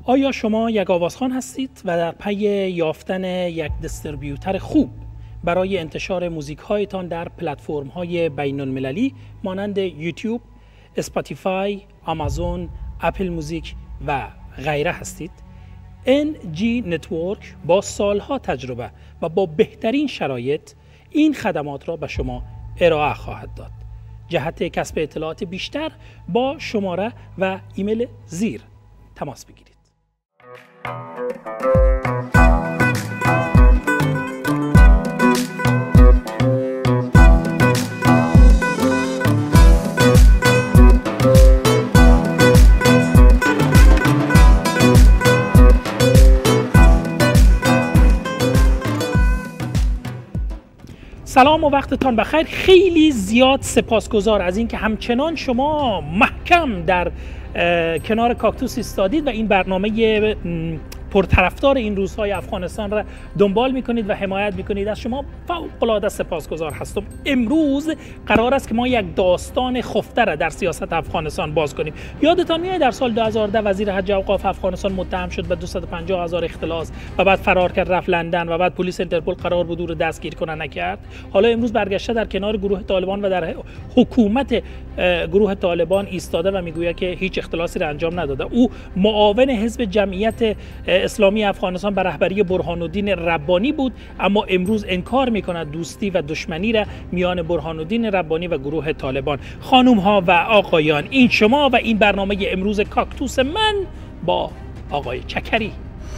آیا شما یک آوازخوان هستید و در پی یافتن یک دیستریبیوتر خوب برای انتشار موزیک هایتان در پلتفرم های بین المللی مانند یوتیوب، اسپاتیفای، آمازون، اپل موزیک و غیره هستید؟ NG نتورک با سالها تجربه و با بهترین شرایط این خدمات را به شما ارائه خواهد داد. جهت کسب اطلاعات بیشتر با شماره و ایمیل زیر تماس بگیرید. سلام و وقتتان بخیر. خیلی زیاد سپاسگزار از اینکه همچنان شما محکم در کنار کاکتوس ایستادید و این برنامه پرطرفدار این روزهای افغانستان را دنبال میکنید و حمایت میکنید. از شما فوق‌العاده سپاسگزار هستم. امروز قرار است که ما یک داستان خفته را در سیاست افغانستان باز کنیم. یادتان میاد در سال 2010 وزیر حج و اوقاف افغانستان متهم شد به 250,000 اختلاس و بعد فرار کرد رفت لندن و بعد پلیس انترپل قرار بود او رو دستگیر کنه، نکرد. حالا امروز برگشته در کنار گروه طالبان و در حکومت گروه طالبان ایستاده و میگوید که هیچ اختلاسی را انجام نداده. او معاون حزب جمعیت اسلامی افغانستان به رهبری برهان الدین ربانی بود، اما امروز انکار میکند دوستی و دشمنی را میان برهان الدین ربانی و گروه طالبان. خانم ها و آقایان، این شما و این برنامه امروز کاکتوس من با آقای چکری.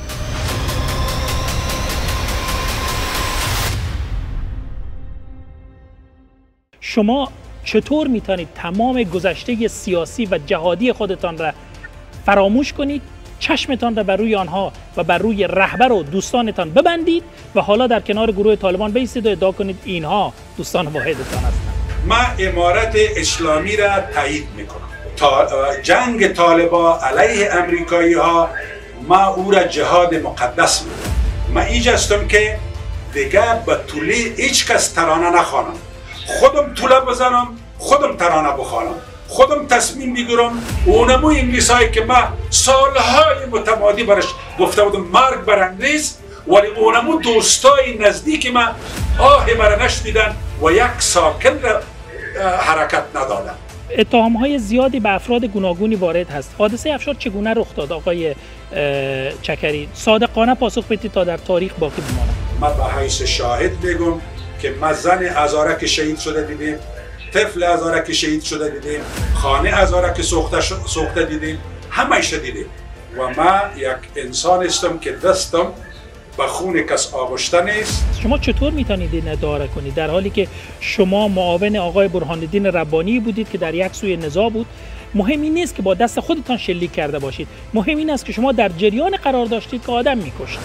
شما چطور میتونید تمام گذشته سیاسی و جهادی خودتان را فراموش کنید، چشمتان را بر روی آنها و بر روی رهبر و دوستانتان ببندید و حالا در کنار گروه طالبان بایستید و ادعا کنید اینها دوستان واحدتان هستند؟ ما امارت اسلامی را تایید میکنم. جنگ طالبان علیه امریکایی ها ما او را جهاد مقدس میکنم. ما اینجاستم که دیگه به طوله هیچ کس ترانه نخوانم، خودم طوله بزنم، خودم ترانه بخوانم، خودم تصمیم بگیرم. اونمو انگلیسایی که ما سالهای متمادی برش گفته بودم مرگ بر انگلیس، ولی اونمو دوستای نزدیک ما آه مرا نشنیدن و یک ساکن را حرکت ندادن. اتهام‌های زیادی به افراد گوناگونی وارد هست. حادثه افشار چگونه رخ داد آقای چکری؟ صادقانه پاسخ بدید تا در تاریخ باقی بماند. ما به حیث شاهد میگم که ما زن هزارک شهید شده دیدیم، طفل هزارک شهید شده دیدیم، خانه هزارک سوخته دیدیم، همه‌اش دیدیم و ما یک انسان هستم که دستم به خون کس آغشته نیست. شما چطور میتونید این ادعا کنید در حالی که شما معاون آقای برهان الدین ربانی بودید که در یک سوی نزاع بود؟ مهم این نیست که با دست خودتان شلیک کرده باشید، مهم این است که شما در جریان قرار داشتید که آدم میکشید.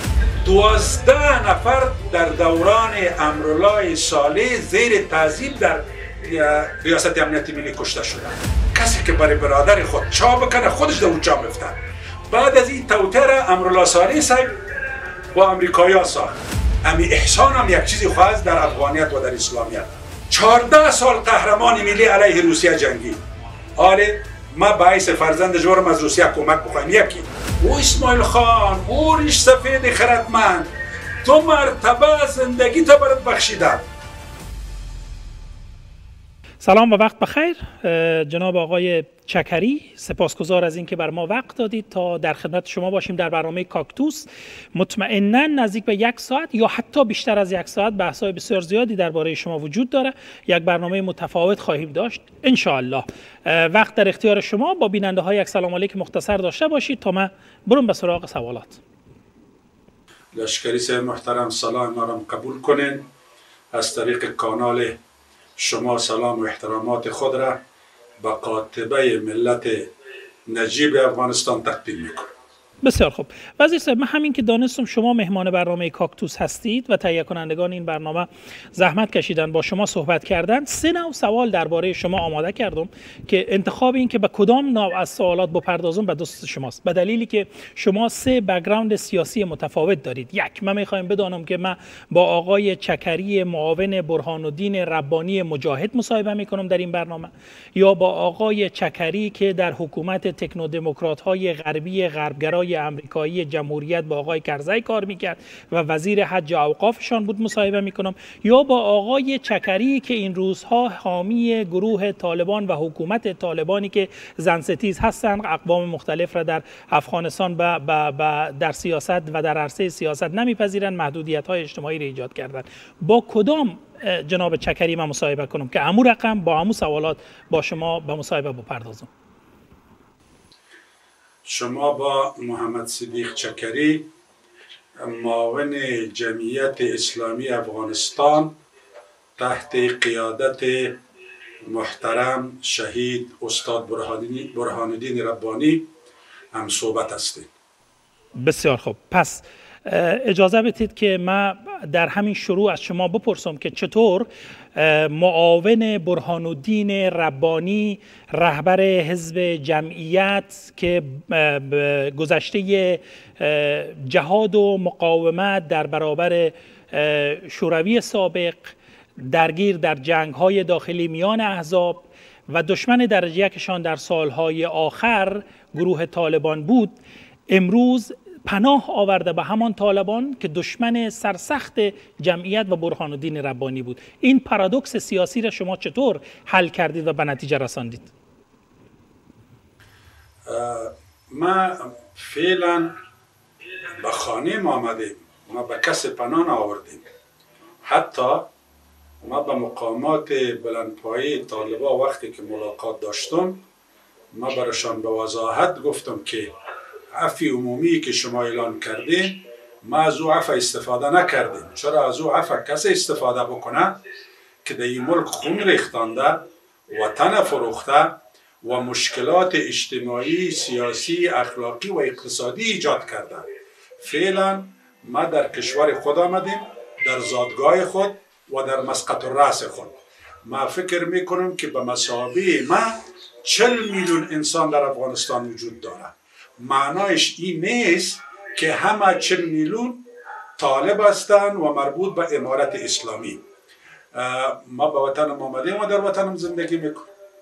12 نفر در دوران امرالله صالح زیر تعذیب در ریاست امنیت ملی کشته شدن. کسی که برای برادر خود چا بکنه خودش در اون چا میفته. بعد از این توتر امرالله صالح صاحب با امریکایی ساخت. امی احسان هم یک چیزی خواست در افغانیت و در اسلامیت. 14 سال قهرمان ملی علیه روسیه جنگی. حالا ما باعث فرزند جورم از روسیه کمک بخوایم. یکی او اسماعیل خان، او ریش سفید خردمند، تو مرتبه زندگی تا برات بخشیدم. سلام و وقت بخیر جناب آقای چکری. سپاسگزار از اینکه بر ما وقت دادید تا در خدمت شما باشیم در برنامه کاکتوس. مطمئناً نزدیک به 1 ساعت یا حتی بیشتر از 1 ساعت بحث‌های بسیار زیادی درباره شما وجود داره. یک برنامه متفاوت خواهیم داشت ان شاء الله. وقت در اختیار شما. با بیننده‌ها یک سلام علیک مختصر داشته باشید تا ما برم به سراغ سوالات. لشکری صاحب محترم، سلام ما را قبول کنین. از طریق کانال شما سلام و احترامات خود را به قاطبه ملت نجیب افغانستان تقدیم میکنم. بسیار خوب. وزیر صاحب، من همین که دانستم شما مهمان برنامه کاکتوس هستید و تهیه کنندگان این برنامه زحمت کشیدن با شما صحبت کردن، 3 نوع سوال درباره شما آماده کردم که انتخاب این که به کدام نوع از سوالات بپردازم به دست شماست، به دلیلی که شما 3 بک‌گراند سیاسی متفاوت دارید. یک، من میخوایم بدانم که من با آقای چکری معاون برهان الدین ربانی مجاهد مصاحبه میکنم در این برنامه، یا با آقای چکری که در حکومت تکنو دموکرات های غربی غربگرای آقای امریکایی جمهوریت با آقای کرزی کار میکرد و وزیر حج و اوقافشان بود مصاحبه میکنم، یا با آقای چکری که این روزها حامی گروه طالبان و حکومت طالبانی که زنستیز هستند اقوام مختلف را در افغانستان در سیاست و در عرصه سیاست نمیپذیرند، محدودیت‌های اجتماعی را ایجاد کردند. با کدام جناب چکری من مصاحبه کنم که امو رقم با امو سوالات با شما به مصاحبه بپردازم؟ شما با محمد صدیق چکری، معاون جمعیت اسلامی افغانستان تحت قیادت محترم شهید استاد برهان الدین ربانی هم صحبت هستید. بسیار خوب. پس اجازه بدید که من در همین شروع از شما بپرسم که چطور معاون برهان الدین ربانی، رهبر حزب جمعیت که گذشته جهاد و مقاومت در برابر شوروی سابق، درگیر در جنگ‌های داخلی میان احزاب و دشمن درجه یکشان در سالهای آخر گروه طالبان بود، امروز پناه آورده به همان طالبان که دشمن سرسخت جمعیت و برهان الدین ربانی بود. این پارادوکس سیاسی را شما چطور حل کردید و به نتیجه رساندید؟ ما فعلا به خانه ما آمدیم، ما به کس پناه آوردیم. حتی ما به مقامات بلندپایه طالبا وقتی که ملاقات داشتم، ما برشان به وضاحت گفتم که عفو عمومی که شما اعلان کردین ما از او عفو استفاده نکردیم. چرا از او عفو کسی استفاده بکنه که در این ملک خون ریختانده، وطن فروخته و مشکلات اجتماعی، سیاسی، اخلاقی و اقتصادی ایجاد کرده. فعلا ما در کشور خود آمدیم، در زادگاه خود و در مسقط الرأس خود. ما فکر میکنم که به مثابه ما 40 میلیون انسان در افغانستان وجود داره. معنایش این نیست که همه 40 میلیون طالب هستند و مربوط به امارت اسلامی. ما به وطنم آمدیم و در وطنم زندگی میکنم.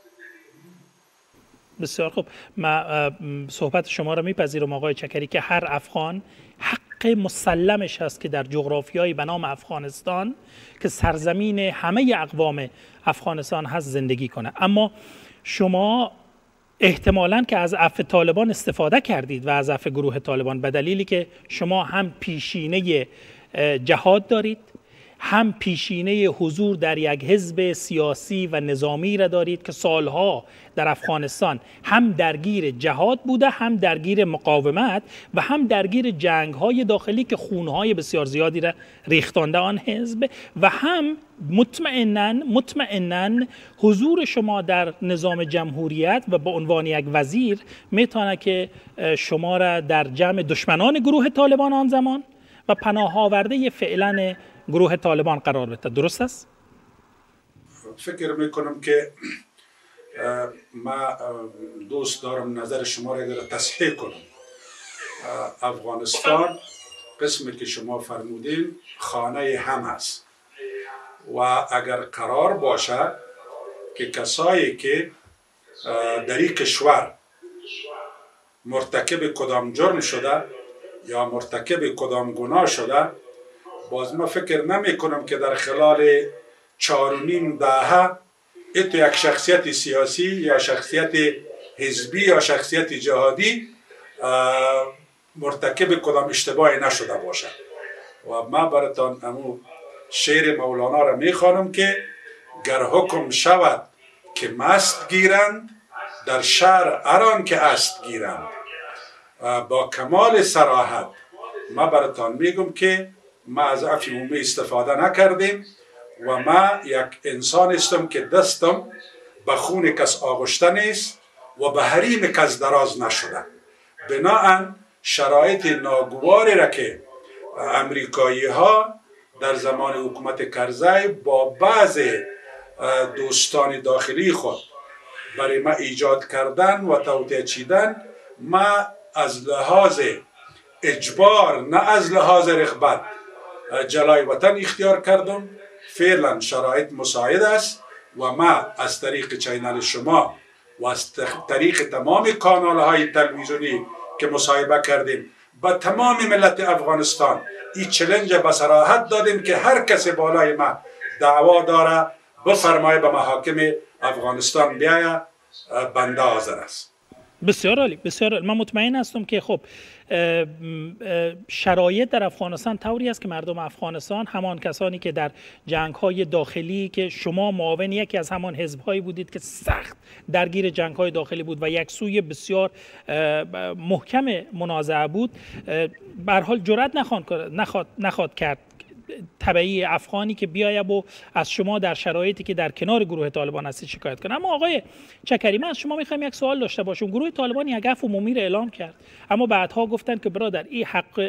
بسیار خوب. من صحبت شما را میپذیرم آقای چکری که هر افغان حق مسلمش هست که در جغرافیایی به نام افغانستان که سرزمین همه اقوام افغانستان هست زندگی کنه. اما شما احتمالاً که از عفو طالبان استفاده کردید و از عفو گروه طالبان به دلیلی که شما هم پیشینه جهاد دارید، هم پیشینه حضور در یک حزب سیاسی و نظامی را دارید که سالها در افغانستان هم درگیر جهاد بوده، هم درگیر مقاومت و هم درگیر جنگ‌های داخلی که خونهای بسیار زیادی را ریختانده آن حزب، و هم مطمئناً حضور شما در نظام جمهوریت و به عنوان یک وزیر میتونه که شما را در جمع دشمنان گروه طالبان آن زمان و پناه آورده فعلا گروه طالبان قرار بده. درست است؟ فکر میکنم که ما دوست دارم نظر شما را تصحیح کنم. افغانستان قسمی که شما فرمودین خانه هم است و اگر قرار باشه که کسایی که در این کشور مرتکب کدام جرم شده یا مرتکب کدام گناه شده، باز ما فکر نمی کنم که در خلال 4.5 دهه تو یک شخصیت سیاسی یا شخصیت حزبی یا شخصیت جهادی مرتکب کدام اشتباهی نشده باشد. و ما براتان امو شعر مولانا را می خوانم که گر حکم شود که مست گیرند، در شهر اران که است گیرند. با کمال صراحت ما براتان میگم که ما از عفو عمومی استفاده نکردیم و ما یک انسان هستم که دستم به خون کس آغشته نیست و به حریم کس دراز نشده. بناهن شرایط ناگواری را که امریکایی ها در زمان حکومت کرزی با بعض دوستان داخلی خود برای ما ایجاد کردن و توطئه چیدن، ما از لحاظ اجبار نه از لحاظ رغبت جلای وطن اختیار کردم. فعلا شرایط مساعد است و ما از طریق چینل شما و از طریق تمام کانال های تلویزیونی که مصاحبه کردیم با تمام ملت افغانستان این چلنج به صراحت دادیم که هر کسی بالای ما دعوا داره بفرمایه به محاکم افغانستان بیایه، بنده حاضر است. بسیار عالی، بسیار عالی. من مطمئن هستم که خب شرایط در افغانستان طوری است که مردم افغانستان، همان کسانی که در جنگ‌های داخلی که شما معاون یکی از همان حزب‌هایی بودید که سخت درگیر جنگ‌های داخلی بود و یک سوی بسیار محکم منازعه بود، به هر حال جرأت نخواد کرد تبعی افغانی که بیاید و از شما در شرایطی که در کنار گروه طالبان هستید شکایت کنه. اما آقای چکری، من از شما میخوایم یک سوال داشته باشم. گروه طالبان یک عفو عمومی را اعلام کرد، اما بعدها گفتن که برادر این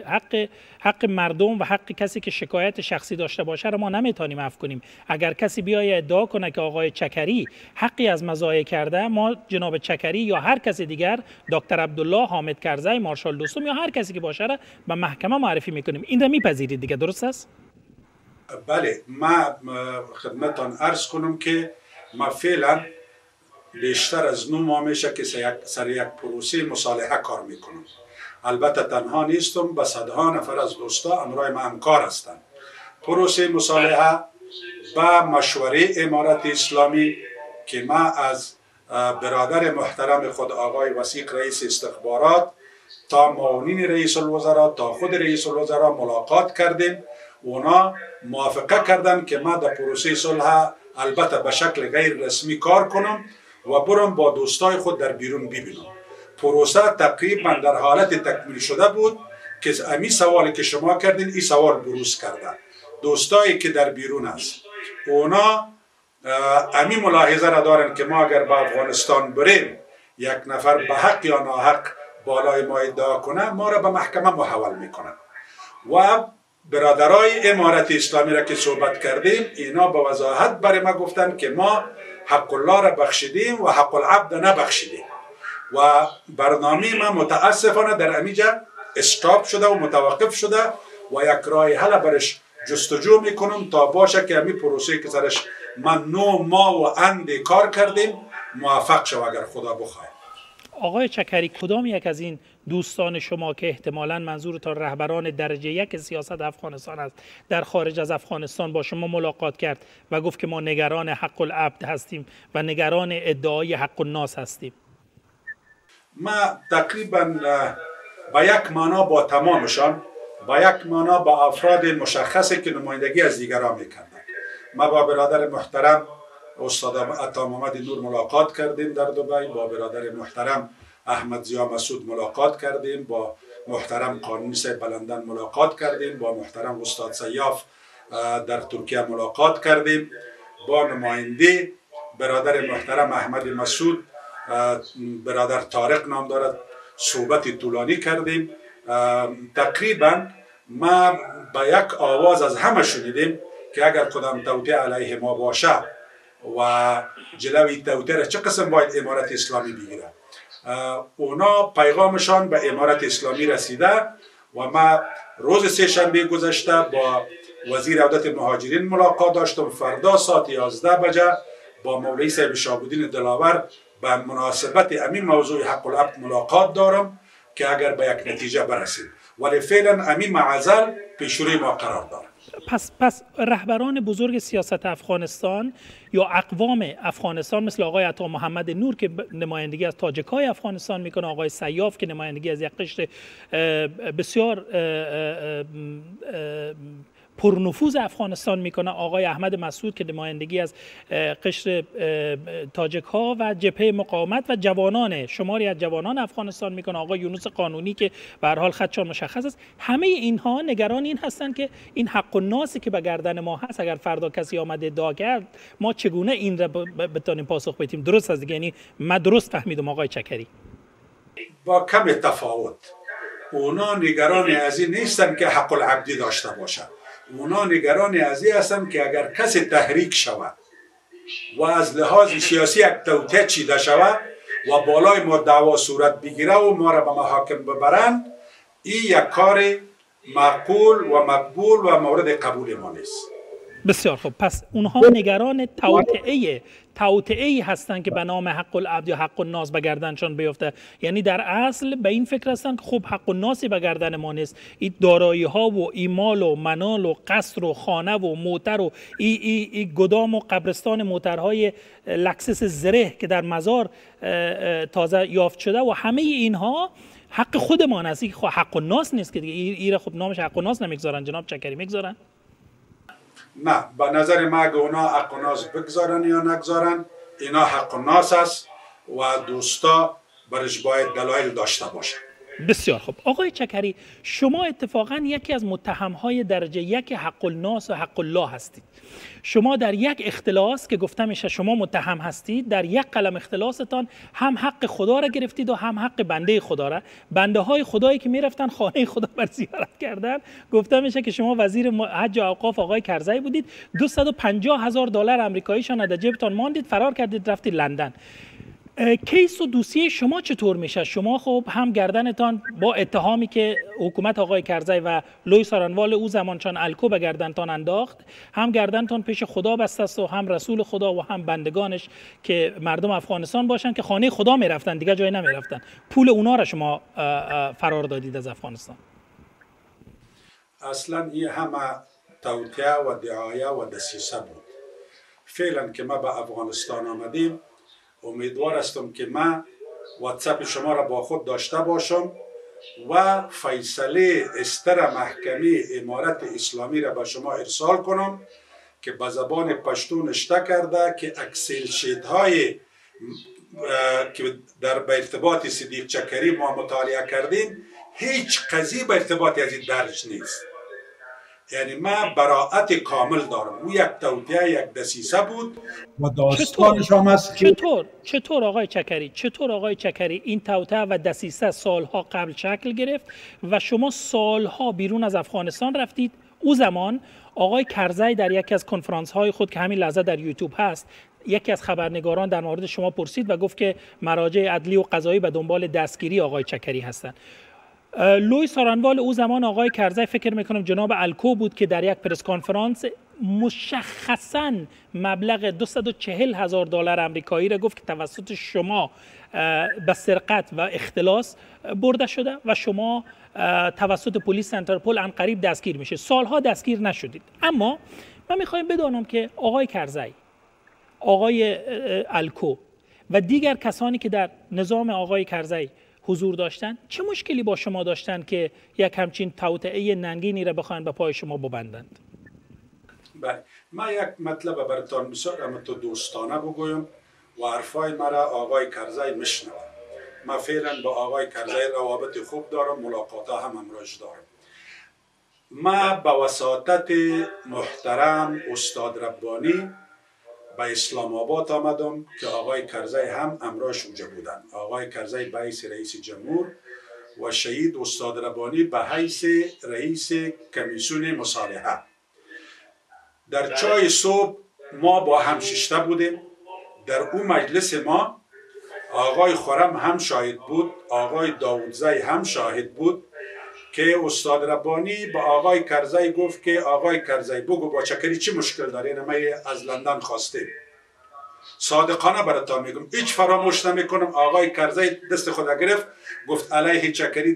حق مردم و حق کسی که شکایت شخصی داشته باشه را ما نمیتونیم عفو کنیم. اگر کسی بیاید ادعا کنه که آقای چکری حقی از مزایای کرده، ما جناب چکری یا هر کسی دیگر، دکتر عبدالله، حامد کرزی، مارشال دوستم یا هر کسی که باشه را به محکمه معرفی میکنیم. این را میپذیرید دیگه، درست است؟ بله، ما خدمتان عرض کنم که ما فعلا بیشتر از 9 ماه میشه که سر یک پروسه مصالحه کار میکنم. البته تنها نیستم، به صدها نفر از دوستا همراه ما همکار هستند. پروسه مصالحه با مشوره امارت اسلامی که ما از برادر محترم خود آقای وثیق رئیس استخبارات تا معاونین رئیس الوزراء تا خود رئیس الوزراء ملاقات کردیم. اونا موافقه کردن که ما در پروسه صلح البته به شکل غیر رسمی کار کنم و برم با دوستای خود در بیرون ببینم. پروسه تقریبا در حالت تکمیل شده بود که امی سوالی که شما کردین این سوال بروز کرده. دوستایی که در بیرون است اونا امی ملاحظه را دارن که ما اگر به افغانستان بریم یک نفر به حق یا ناحق بالای ما ادعا کنه، ما را به محکمه محول میکنن. و برادرای امارت اسلامی را که صحبت کردیم، اینا به وضاحت برای ما گفتن که ما حق الله را بخشیدیم و حق العبد نبخشیدیم و برنامه ما متاسفانه در امیجا استاپ شده و متوقف شده و یک راه حل برش جستجو میکنم تا باشه که امی پروسه که سرش من 9 ماه و اندی کار کردیم موفق شو اگر خدا بخواد. آقای چکری، کدام یک از این دوستان شما که احتمالاً منظورتان رهبران درجه 1 سیاست افغانستان است، در خارج از افغانستان با شما ملاقات کرد و گفت که ما نگران حق العبد هستیم و نگران ادعای حق الناس هستیم؟ ما تقریبا با یک معنا با تمامشان، با یک معنا با افراد مشخصی که نمایندگی از دیگران میکردند. ما با برادر محترم استاد عطا محمد نور ملاقات کردیم در دبی، با برادر محترم احمد ضیا مسعود ملاقات کردیم، با محترم قانونی صاحب بلندن ملاقات کردیم، با محترم استاد سیاف در ترکیه ملاقات کردیم، با نماینده برادر محترم احمد مسعود برادر طارق نام دارد صحبت طولانی کردیم. تقریبا ما با یک آواز از همه شنیدیم که اگر کدام توطئه علیه ما باشه و جلوی توطئه را چه قسم باید امارت اسلامی بگیره. اونا پیغامشان به امارت اسلامی رسیده و ما روز سه‌شنبه گذشته با وزیر عودت مهاجرین ملاقات داشتم. فردا ساعت 11 بجه با مولوی صاحب شهاب‌الدین دلاور به مناسبت امین موضوع حق العبد ملاقات دارم که اگر به یک نتیجه برسیم، ولی فعلا امین معزل پیش روی ما قرار دارم. پس رهبران بزرگ سیاست افغانستان یا اقوام افغانستان مثل آقای عطا محمد نور که نمایندگی از تاجک‌های افغانستان میکنه، آقای سیاف که نمایندگی از یک قشر بسیار پرنفوذ افغانستان میکنه، آقای احمد مسعود که نمایندگی از قشر تاجک‌ها و جبهه مقاومت و جوانان شماری از جوانان افغانستان میکنه، آقای یونس قانونی که به هر حال خطشان مشخص است. همه اینها نگران این هستند که این حق الناسی که به گردن ما هست اگر فردا کسی آمد ادعا کرد ما چگونه این را بتونیم پاسخ بدیم. درست است دیگه؟ یعنی من درست فهمیدم آقای چکری؟ با کم تفاوت. اونا نگران از این نیستن که حق العبدی داشته باشند. اونا نگران از این هستند که اگر کسی تحریک شود و از لحاظ سیاسی یک توطئه چیده شود و بالای ما دعوا صورت بگیره و ما را به محاکم ببرند، این یک کار معقول و مقبول و مورد قبول ما نیست. بسیار خوب. پس اونها نگران توطئه‌ای هستند که به نام حق العبد یا حق الناس به گردنشان بیفته. یعنی در اصل به این فکر هستند که خب حق الناسی به گردن ما نیست، این دارایی ها و ایمال و منال و قصر و خانه و موتر و ای گدام و قبرستان موترهای لکسس زره که در مزار تازه یافت شده و همه اینها حق خودمان است. این حق الناس نیست که دیگه ایره خب نامش حق الناس نمیگذارن. جناب چکری میگذارن؟ نه، به نظر ما اگه اونا حق الناس بگذارن یا نگذارن، اینا حق الناس است و دوستا برش باید دلایل داشته باشن. بسیار خوب. آقای چکری، شما اتفاقا یکی از متهمهای درجه یک حق الناس و حق الله هستید. شما در یک اختلاس که گفته میشه شما متهم هستید، در یک قلم اختلاستان هم حق خدا را گرفتید و هم حق بنده خدا را. بنده های خدایی که میرفتن خانه خدا بر زیارت کردن، گفته میشه که شما وزیر حج و اوقاف آقای کرزی بودید، $250,000 آمریکاییشان در جیبتان ماندید، فرار کردید رفتید لندن. کیس و دوسیه شما چطور میشه؟ شما خب هم گردنتان با اتهامی که حکومت آقای کرزی و لوی سارنوال او زمانچان الکو به گردنتان انداخت، هم گردنتان پیش خدا بسته است و هم رسول خدا و هم بندگانش که مردم افغانستان باشن که خانه خدا میرفتن، دیگه جای نمیرفتن. پول اونا را شما فرار دادید از افغانستان. اصلا این همه توطئه و دعایه و دسیسه بود. فعلا که ما به افغانستان آمدیم، امیدوار هستم که من واتساپ شما را با خود داشته باشم و فیصله استر محکمه امارت اسلامی را به شما ارسال کنم که به زبان پشتو نشته کرده که اکسل شیت های که در به ارتباط صدیق چکری ما مطالعه کردیم، هیچ قضیه به ارتباط از این درج نیست. یعنی من براعت کامل دارم. او یک توطئه، یک دسیسه بود و داستانش هم است. چطور آقای چکری این توطئه و دسیسه سالها قبل شکل گرفت و شما سالها بیرون از افغانستان رفتید؟ او زمان آقای کرزی در یکی از کنفرانس های خود که همین لحظه در یوتیوب هست، یکی از خبرنگاران در مورد شما پرسید و گفت که مراجع عدلی و قضایی به دنبال دستگیری آقای چکری هستند. لوی سارنوال او زمان آقای کرزی فکر میکنم جناب الکو بود که در یک پرس کانفرانس مشخصاً مبلغ $240,000 آمریکایی را گفت که توسط شما به سرقت و اختلاس برده شده و شما توسط پلیس انترپول عنقریب دستگیر میشه. سالها دستگیر نشدید. اما من میخوایم بدانم که آقای کرزی، آقای الکو و دیگر کسانی که در نظام آقای کرزی حضور داشتن چه مشکلی با شما داشتن که یک همچین توطئه ننگینی را بخواهند به پای شما ببندند؟ بله، من یک مطلب براتون بسیار اما تو دوستانه بگویم و حرفای مرا آقای کرزی میشنوه. من فعلا با آقای کرزی روابط خوب دارم، ملاقات هم امروز دارم. من با وساطت محترم استاد ربانی به اسلام آباد آمدم که آقای کرزی هم امروز اونجا بودن. آقای کرزی به حیث رئیس جمهور و شهید استاد ربانی به حیث رئیس کمیسیون مصالحه. در چای صبح ما با هم ششته بودیم. در اون مجلس ما آقای خرم هم شاهد بود، آقای داودزی هم شاهد بود که استاد ربانی با آقای کرزی گفت که آقای کرزی بگو با چکری چی مشکل داره؟ اینه من از لندن خواسته. صادقانه براتون میگم، هیچ فراموش نمیکنم. آقای کرزی دست خود گرفت گفت علیه چکری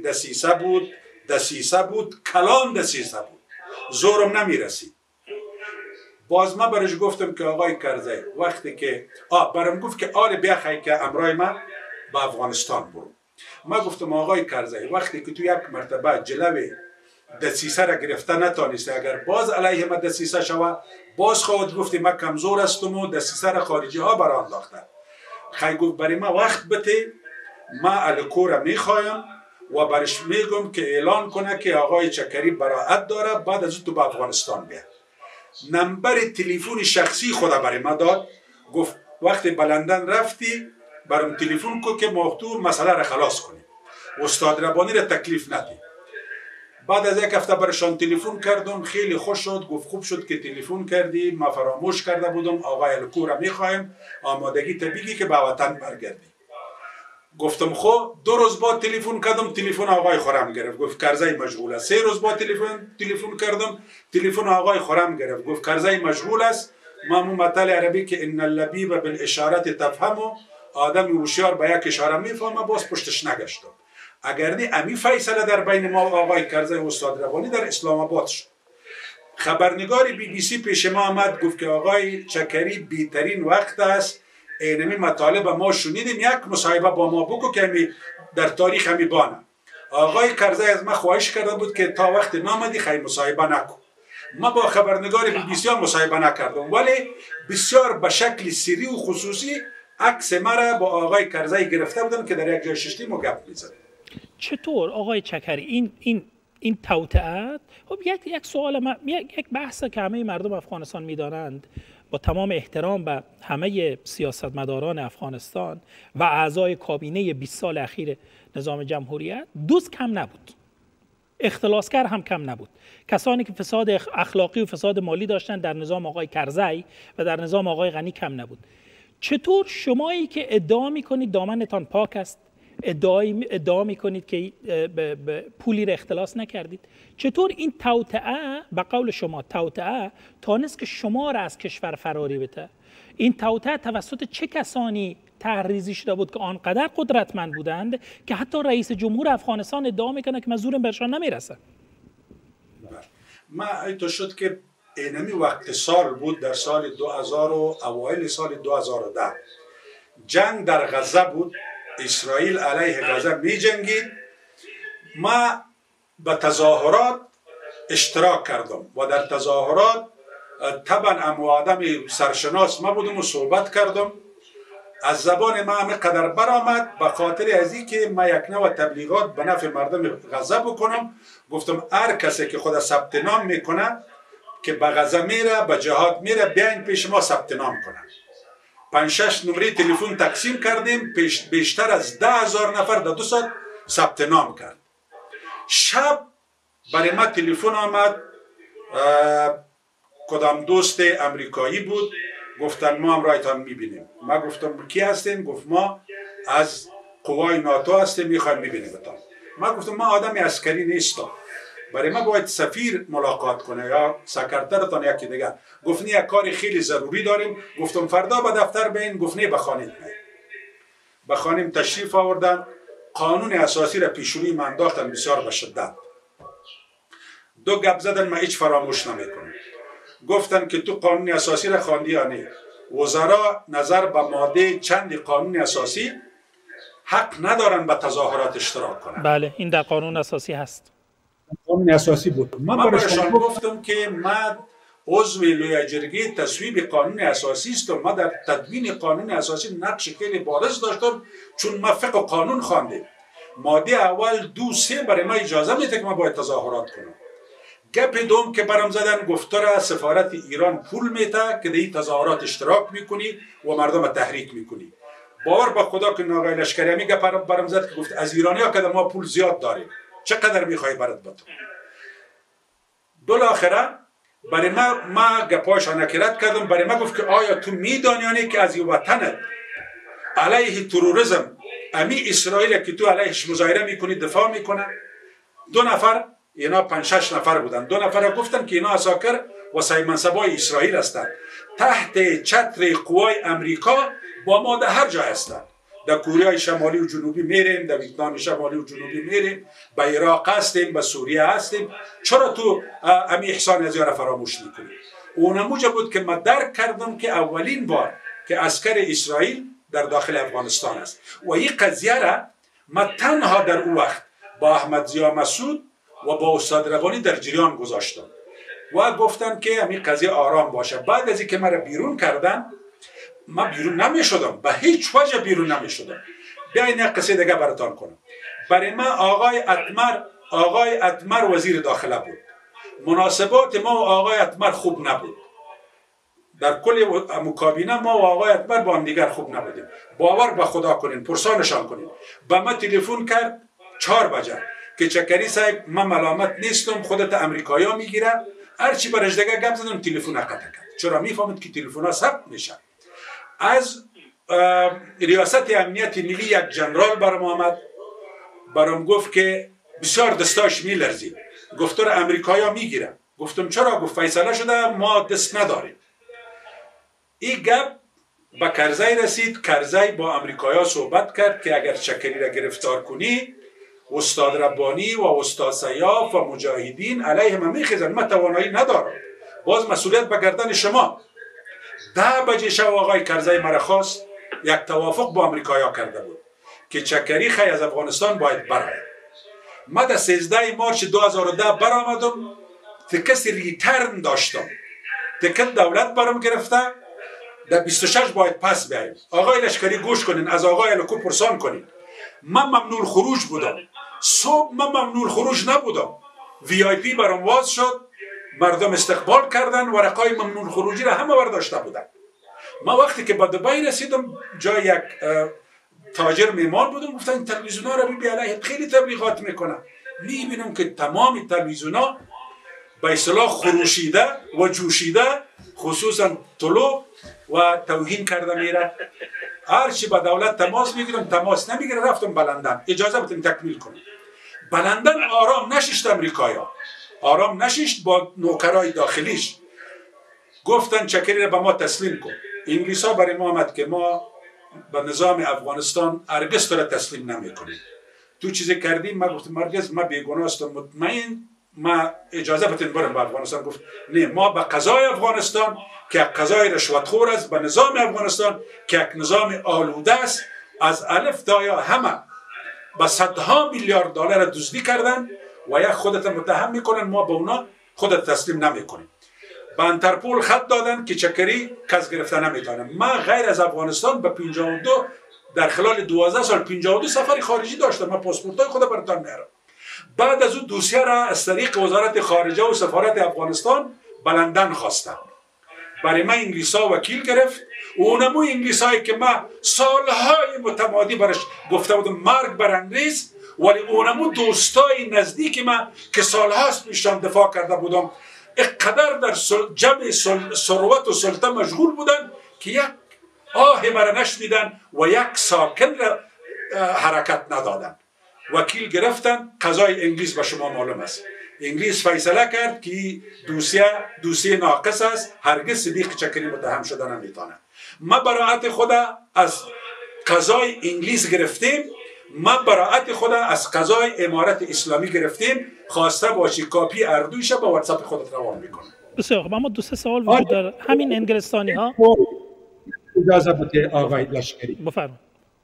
دسیسه بود، کلان دسیسه بود، زورم نمیرسید. باز من برش گفتم که آقای کرزی وقتی که برام گفت که آره بیاخی که امرای من به افغانستان برو. من گفتم آقای کرزی وقتی که تو یک مرتبه جلوی دسیسه را گرفته نتانسته، اگر باز علیه من دسیسه شوه باز خواهد گفتی من کمزور هستم و دسیسه را خارجی ها برا انداختن. خیلی گفت برای من وقت بده، من الکو را میخوایم و برش میگم که اعلان کنه که آقای چکری براعت داره، بعد از تو به افغانستان بیاد. نمبر تلفن شخصی خدا برای من داد، گفت وقتی به لندن رفتی برام تلفن کو که مختور مسئله را خلاص کنی، استاد ربانی را تکلیف ندی. بعد از یک هفته برشان تلفن کردم، خیلی خوش شد، گفت خوب شد که تلفن کردی، ما فراموش کرده بودم، آقای الکو را میخوایم، آمادگی طبیعی که به وطن برگردی. گفتم خب 2 روز بعد تلفن کردم، تلفن آقای خورم گرفت، گفت کرزی مشغول است. 3 روز بعد تلفن کردم، تلفن آقای خورم گرفت، گفت کرزی مشغول است. ما مثل عربی که ان اللبیب بالاشارت تفهم، آدم هوشیار به یک اشاره میفهمه، باز پشتش نگشتم. اگر نه امی فیصله در بین ما و آقای کرزی و استاد روانی در اسلام آباد شد. خبرنگار BBC پیش ما آمد، گفت که آقای چکری بهترین وقت است، اینمی مطالب ما شنیدیم، یک مصاحبه با ما بگو که در تاریخ همی بانه. آقای کرزی از ما خواهش کرده بود که تا وقت نامدی خیلی مصاحبه نکن. ما با خبرنگار BBC مصاحبه نکردم، ولی بسیار به شکل سری و خصوصی عکس مرا با آقای کرزی گرفته بودن که در یک جای ششتیم و گپ می‌زدیم. چطور آقای چکری این توطئه؟ خب یک سوال، یک بحث که همه مردم افغانستان می‌دانند، با تمام احترام به همه سیاستمداران افغانستان و اعضای کابینه 20 سال اخیر نظام جمهوریت، دوست کم نبود، اختلاسگر هم کم نبود. کسانی که فساد اخلاقی و فساد مالی داشتن در نظام آقای کرزی و در نظام آقای غنی کم نبود. چطور شمایی که ادعا میکنید دامنتان پاک است، ادعا میکنید که پولی را اختلاس نکردید، چطور این توطئه، به قول شما توطئه، تانست که شما را از کشور فراری بده؟ این توطئه توسط چه کسانی طرح‌ریزی شده بود که آنقدر قدرتمند بودند که حتی رئیس جمهور افغانستان ادعا میکنه که من زورم برشان نمیرسه؟ ما ایتو شد که اینمی وقت سال بود، در سال 2000 و اوایل سال 2010 جنگ در غزه بود، اسرائیل علیه غزه می جنگید. ما به تظاهرات اشتراک کردم و در تظاهرات طبعا امو آدم سرشناس ما بودم و صحبت کردم. از زبان ما همه قدر برآمد به خاطر از این که ما یک نوع تبلیغات به نفع مردم غزه بکنم. گفتم هر کسی که خود ثبت نام میکنه که به غزه میره، به جهاد میره، بیاین پیش ما ثبت نام کنه. 5-6 نمره تلفن تقسیم کردیم، بیشتر از 10,000 نفر در 2 ساعت ثبت نام کرد. شب برای ما تلفن آمد، کدام دوست امریکایی بود، گفتن ما هم رایتان میبینیم. ما گفتم کی هستین؟ گفت ما از قوای ناتو هستیم، میخوایم میبینیم. ما گفتم ما آدم عسکری نیستم، برای ما باید سفیر ملاقات کنه یا سکرترتان یکی دیگه. گفت نه یک کار خیلی ضروری داریم. گفتم فردا به دفتر بین. گفت نه بخوانید. بخوانیم تشریف آوردن، قانون اساسی را پیش روی من انداختن بسیار به شدت. 2 گپ زدن، ما هیچ فراموش نمیکنم. گفتن که تو قانون اساسی را خواندی یا نه؟ وزرا نظر به ماده چند قانون اساسی حق ندارن به تظاهرات اشتراک کنن. بله، این در قانون اساسی هست. قانون اساسی بود. من برایشان گفتم که من عضو لویه جرگه تصویب قانون اساسی است و ما در تدوین قانون اساسی نقش خیلی بارز داشتم، چون ما فقه قانون خواندیم. ماده اول 2-3 برای ما اجازه میده که ما باید تظاهرات کنم. گپ دوم که برام زدن، گفتار سفارت ایران پول میده که در این تظاهرات اشتراک میکنی و مردم تحریک میکنی. باور به خدا که آقای لشکری میگه برام زد که گفت از ایرانی ها که ما پول زیاد داریم، چقدر میخوای برات بتون. بالاخره برای ما گپاش نکرد کردم. برای ما گفت که آیا تو میدانی که از وطنت علیه تروریسم امی اسرائیل که تو علیهش مظاهره میکنی دفاع میکنه؟ 2 نفر، اینا 5-6 نفر بودن، 2 نفر گفتن که اینا عساکر و سیمنسبای اسرائیل هستند، تحت چتر قوای امریکا با ما در هر جای هستند. در کره شمالی و جنوبی میریم، در ویتنام شمالی و جنوبی میریم، به عراق هستیم، به سوریه هستیم. چرا تو امی احسان از یاره فراموش میکنی؟ اونموجه بود که من درک کردم که اولین بار که عسکر اسرائیل در داخل افغانستان است و این قضیه را من تنها در اون وقت با احمد ضیا مسعود و با استاد ربانی در جریان گذاشتم و گفتن که همین قضیه آرام باشه. بعد از اینکه مرا بیرون کردن، من بیرون نمی به هیچ وجه بیرون نمی شدم. بیاین یک قصه دیگه براتان کنم. برای ما آقای اتمر وزیر داخله بود. مناسبات ما و آقای اتمر خوب نبود. در کل مکابینه ما و آقای اتمر با هم دیگر خوب نبودیم. باور به خدا کنین، پرسانشان کنین. به من تلفن کرد 4 بجه که چکری صاحب من ملامت نیستم، خودت امریکایی ها میگیره. هرچی برش دیگه گپ زدم، تلفن قطع کرد. چرا؟ میفهمید که تلفن ها ثبت میشه. از ریاست امنیت ملی یک جنرال برام آمد، برام گفت که بسیار دستاش میلرزید، گفت تو را امریکایا میگیرن. گفتم چرا؟ گفت فیصله شده ما دست نداریم. این گپ به کرزی رسید. کرزی با امریکایا صحبت کرد که اگر چکری را گرفتار کنی، استاد ربانی و استاد سیاف و مجاهدین علیه من میخیزن، من توانایی ندارم، باز مسئولیت به گردن شما. 10 بجه شب آقای کرزی مرا خواست، یک توافق با امریکایا کرده بود که چکری خی از افغانستان باید براید. من در 13 مارچ 2010 برآمدم، تکس ریترن داشتم، تکت دولت برام گرفته، در 26 باید پس بیاییم. آقای لشکری گوش کنین، از آقای الکو پرسان کنین. من ممنوع خروج بودم، صبح من ممنوع خروج نبودم، وی آی پی برام واز شد، مردم استقبال کردن، ورقای ممنوع خروجی را همه برداشته بودن. ما وقتی که به دبی رسیدم، جای یک تاجر میمان بودم، گفتن این تلویزیون ها را بی علیه خیلی تبلیغات میکنه. میبینم که تمام تلویزیون ها به اصطلاح خروشیده و جوشیده، خصوصا طلوع و توهین کرده میره. هرچی با دولت تماس میگیرم تماس نمیگیره. رفتم به لندن، اجازه بدین تکمیل کنم. به لندن آرام نششت، امریکایا آرام نششت، با نوکرای داخلیش گفتن چکری را به ما تسلیم کن. انگلیس ها برای ما آمد که ما به نظام افغانستان هرگز تو را تسلیم نمیکنیم، تو چیزی کردیم. ما گفتم هرگز، ما بیگناه هستم، مطمئن، ما اجازه بدین برم به افغانستان. گفت نه، ما به قضای افغانستان که یک قضای رشوتخور است، به نظام افغانستان که یک نظام آلوده است، از الف تا یا همه با صدها میلیارد دلار دزدی کردن و یک خودت متهم میکنن، ما به اونا خودت تسلیم نمیکنیم. به انترپول خط دادن که چکری کس گرفته نمیتونه. من غیر از افغانستان به 52 در خلال 12 سال 52 سفر خارجی داشتم. من پاسپورتای خود براتون میارم. بعد از اون دوسیه را از طریق وزارت خارجه و سفارت افغانستان به لندن خواستم. برای من انگلیسا وکیل گرفت. اونمو انگلیسایی که من سالهای متمادی برش گفته بودم مرگ بر انگلیس، ولی اونمو دوستای نزدیک من که سالهاست پیشم دفاع کرده بودم، اقدر در جمع ثروت و سلطه مشغول بودن که یک آه مرا نشنیدن و یک ساکن را حرکت ندادن. وکیل گرفتن. قضای انگلیس به شما معلوم است. انگلیس فیصله کرد که دوسیه ناقص است، هرگز صدیق چکری متهم شده نمیتونه. ما براءت خود از قضای انگلیس گرفتیم، ما براءت خود از قضای امارت اسلامی گرفتیم. خواسته باشی کاپی اردویش به واتساپ خودت روان میکنه. بسیار خوب. اما 2-3 سوال وجود داره. همین انگلستانی ها، اجازه بده آقای لشکری، بفرمایید.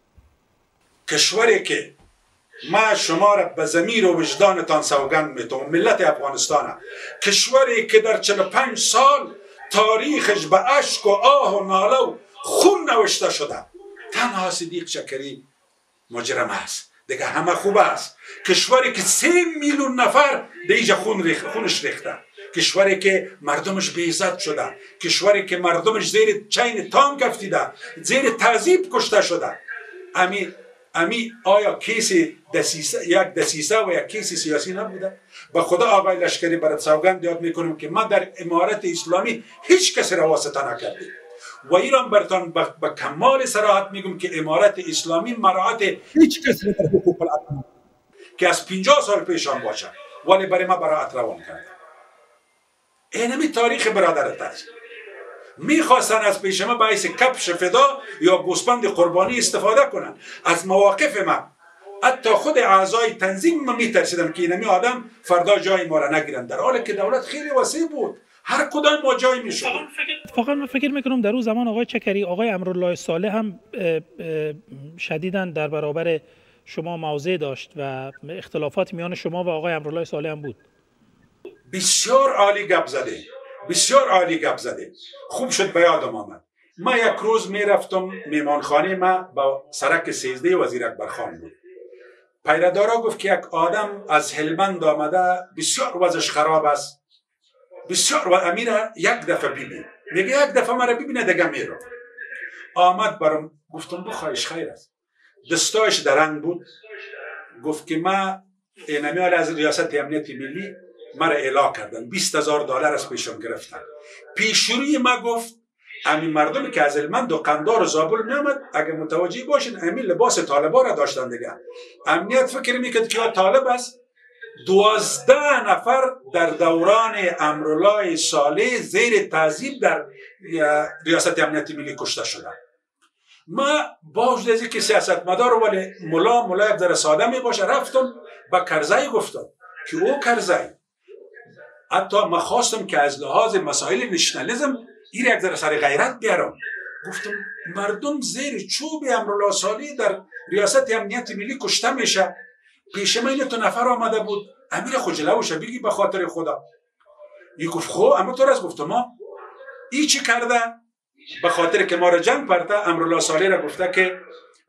کشوری که ما شما را به ضمیر و وجدانتان سوگند میتونم، ملت افغانستان، کشوری که در 45 سال تاریخش به اشک و آه و ناله و خون نوشته شده، تنها صدیق چکری مجرم است، دیگه همه خوب است. کشوری که 3 میلیون نفر دیگه خونش ریخته، کشوری که مردمش بی‌عزت شده، کشوری که مردمش زیر چین تانک افتیده، زیر تعذیب کشته شده. امی آیا کیسی یک دسیسه و یک کیسی سیاسی نبوده؟ به خدا آقای لشکری برات سوگند یاد میکنم که من در امارت اسلامی هیچ کسی را واسطه نکردیم و ایران برتان به کمال صراحت میگم که امارت اسلامی مراعات هیچ کسی در حقوق الانسان که از 50 سال پیشان باشه، ولی برای ما براعت روان کرده. اینمی تاریخ برادرت است. میخواستن از پیش ما باعث کفش فدا یا گوسفند قربانی استفاده کنن. از مواقف من حتی خود اعضای تنظیم ما میترسیدم که اینمی آدم فردا جای ما را نگیرن، در حالی که دولت خیلی وسیع بود، هر کدام ما جای میشد. واقعا من فکر میکنم در اون زمان آقای چکری، آقای امرالله صالح هم شدیداً در برابر شما موضع داشت و اختلافات میان شما و آقای امرالله صالح هم بود. بسیار عالی گپ زده، بسیار عالی گپ زده. خوب شد به یادم آمد. ما یک روز میرفتم میمانخانه، ما با سرک 13 وزیر اکبر خان بود. پیردارا گفت که یک آدم از هلمند آمده، بسیار وضعش خراب است، بسیار، و امیر یک دفعه ببین. میگه یک دفعه مرا ببینه دیگه میرم. آمد برام، گفتم بخواهش خیر است. دستایش درنگ بود. گفت که ما اینمی از ریاست امنیت ملی مرا اعلام کردن، $20,000 از پیشم گرفتن. پیشروی ما گفت همین مردمی که از علمند و قندار و زابل میامد، اگه متوجه باشین همین لباس طالبا را داشتن دیگه. امنیت فکر میکرد که طالب است. 12 نفر در دوران امرالله صالح زیر تعذیب در ریاست امنیت ملی کشته شدن. ما با وجود از اینکه سیاستمدار ولی ملا یک ذره ساده می باشه، رفتم با کرزی گفتم که او کرزی، حتی ما خواستم که از لحاظ مسائل نشنالیسم این یک ذره سر غیرت بیارم. گفتم مردم زیر چوب امرالله صالح در ریاست امنیت ملی کشته میشه، پیش من 2 نفر آمده بود، امیر خجله باشه بگی به خاطر خدا. این گفت خب اما تو راست گفتم ما ای چی کرده؟ به خاطر که ما را جنگ پرته امرالله صالح را گفته که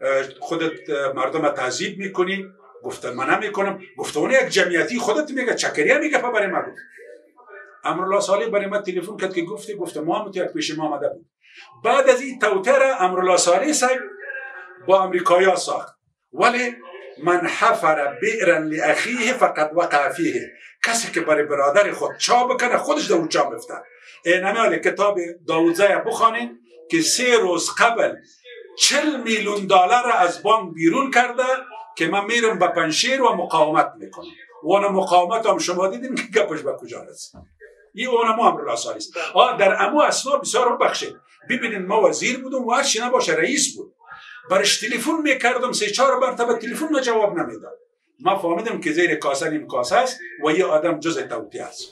خودت مردم را تعذیب میکنی. گفتن من نمیکنم. گفته اون یک جمعیتی خودت میگه، چکریه میگه برای ما. گفت امرالله صالح برای ما تلفن کرد که گفته ما هم تو یک پیش ما آمده بود. بعد از این توته را امرالله صالح صاحب با امریکایی ساخت. ولی من حفر بئرا لاخیه فقد وقع فیه. کسی که برای برادر خود چا بکنه خودش در اون چا میفته. اینم کتاب داوودزی بخوانین که 3 روز قبل 40 میلیون دلار را از بانک بیرون کرده که من میرم به پنشیر و مقاومت میکنم. و اون مقاومت هم شما دیدین که گپش به کجا رسید. این اونم امرالله صالح است. در امو اسنا بسیار بخشید. ببینید ما وزیر بودم و هر چی نباشه رئیس بود. برش تلفن میکردم 3-4 مرتبه تلفن ما جواب نمیداد. ما فهمیدم که زیر کاسه نیم کاسه است و یه آدم جز توطئه است.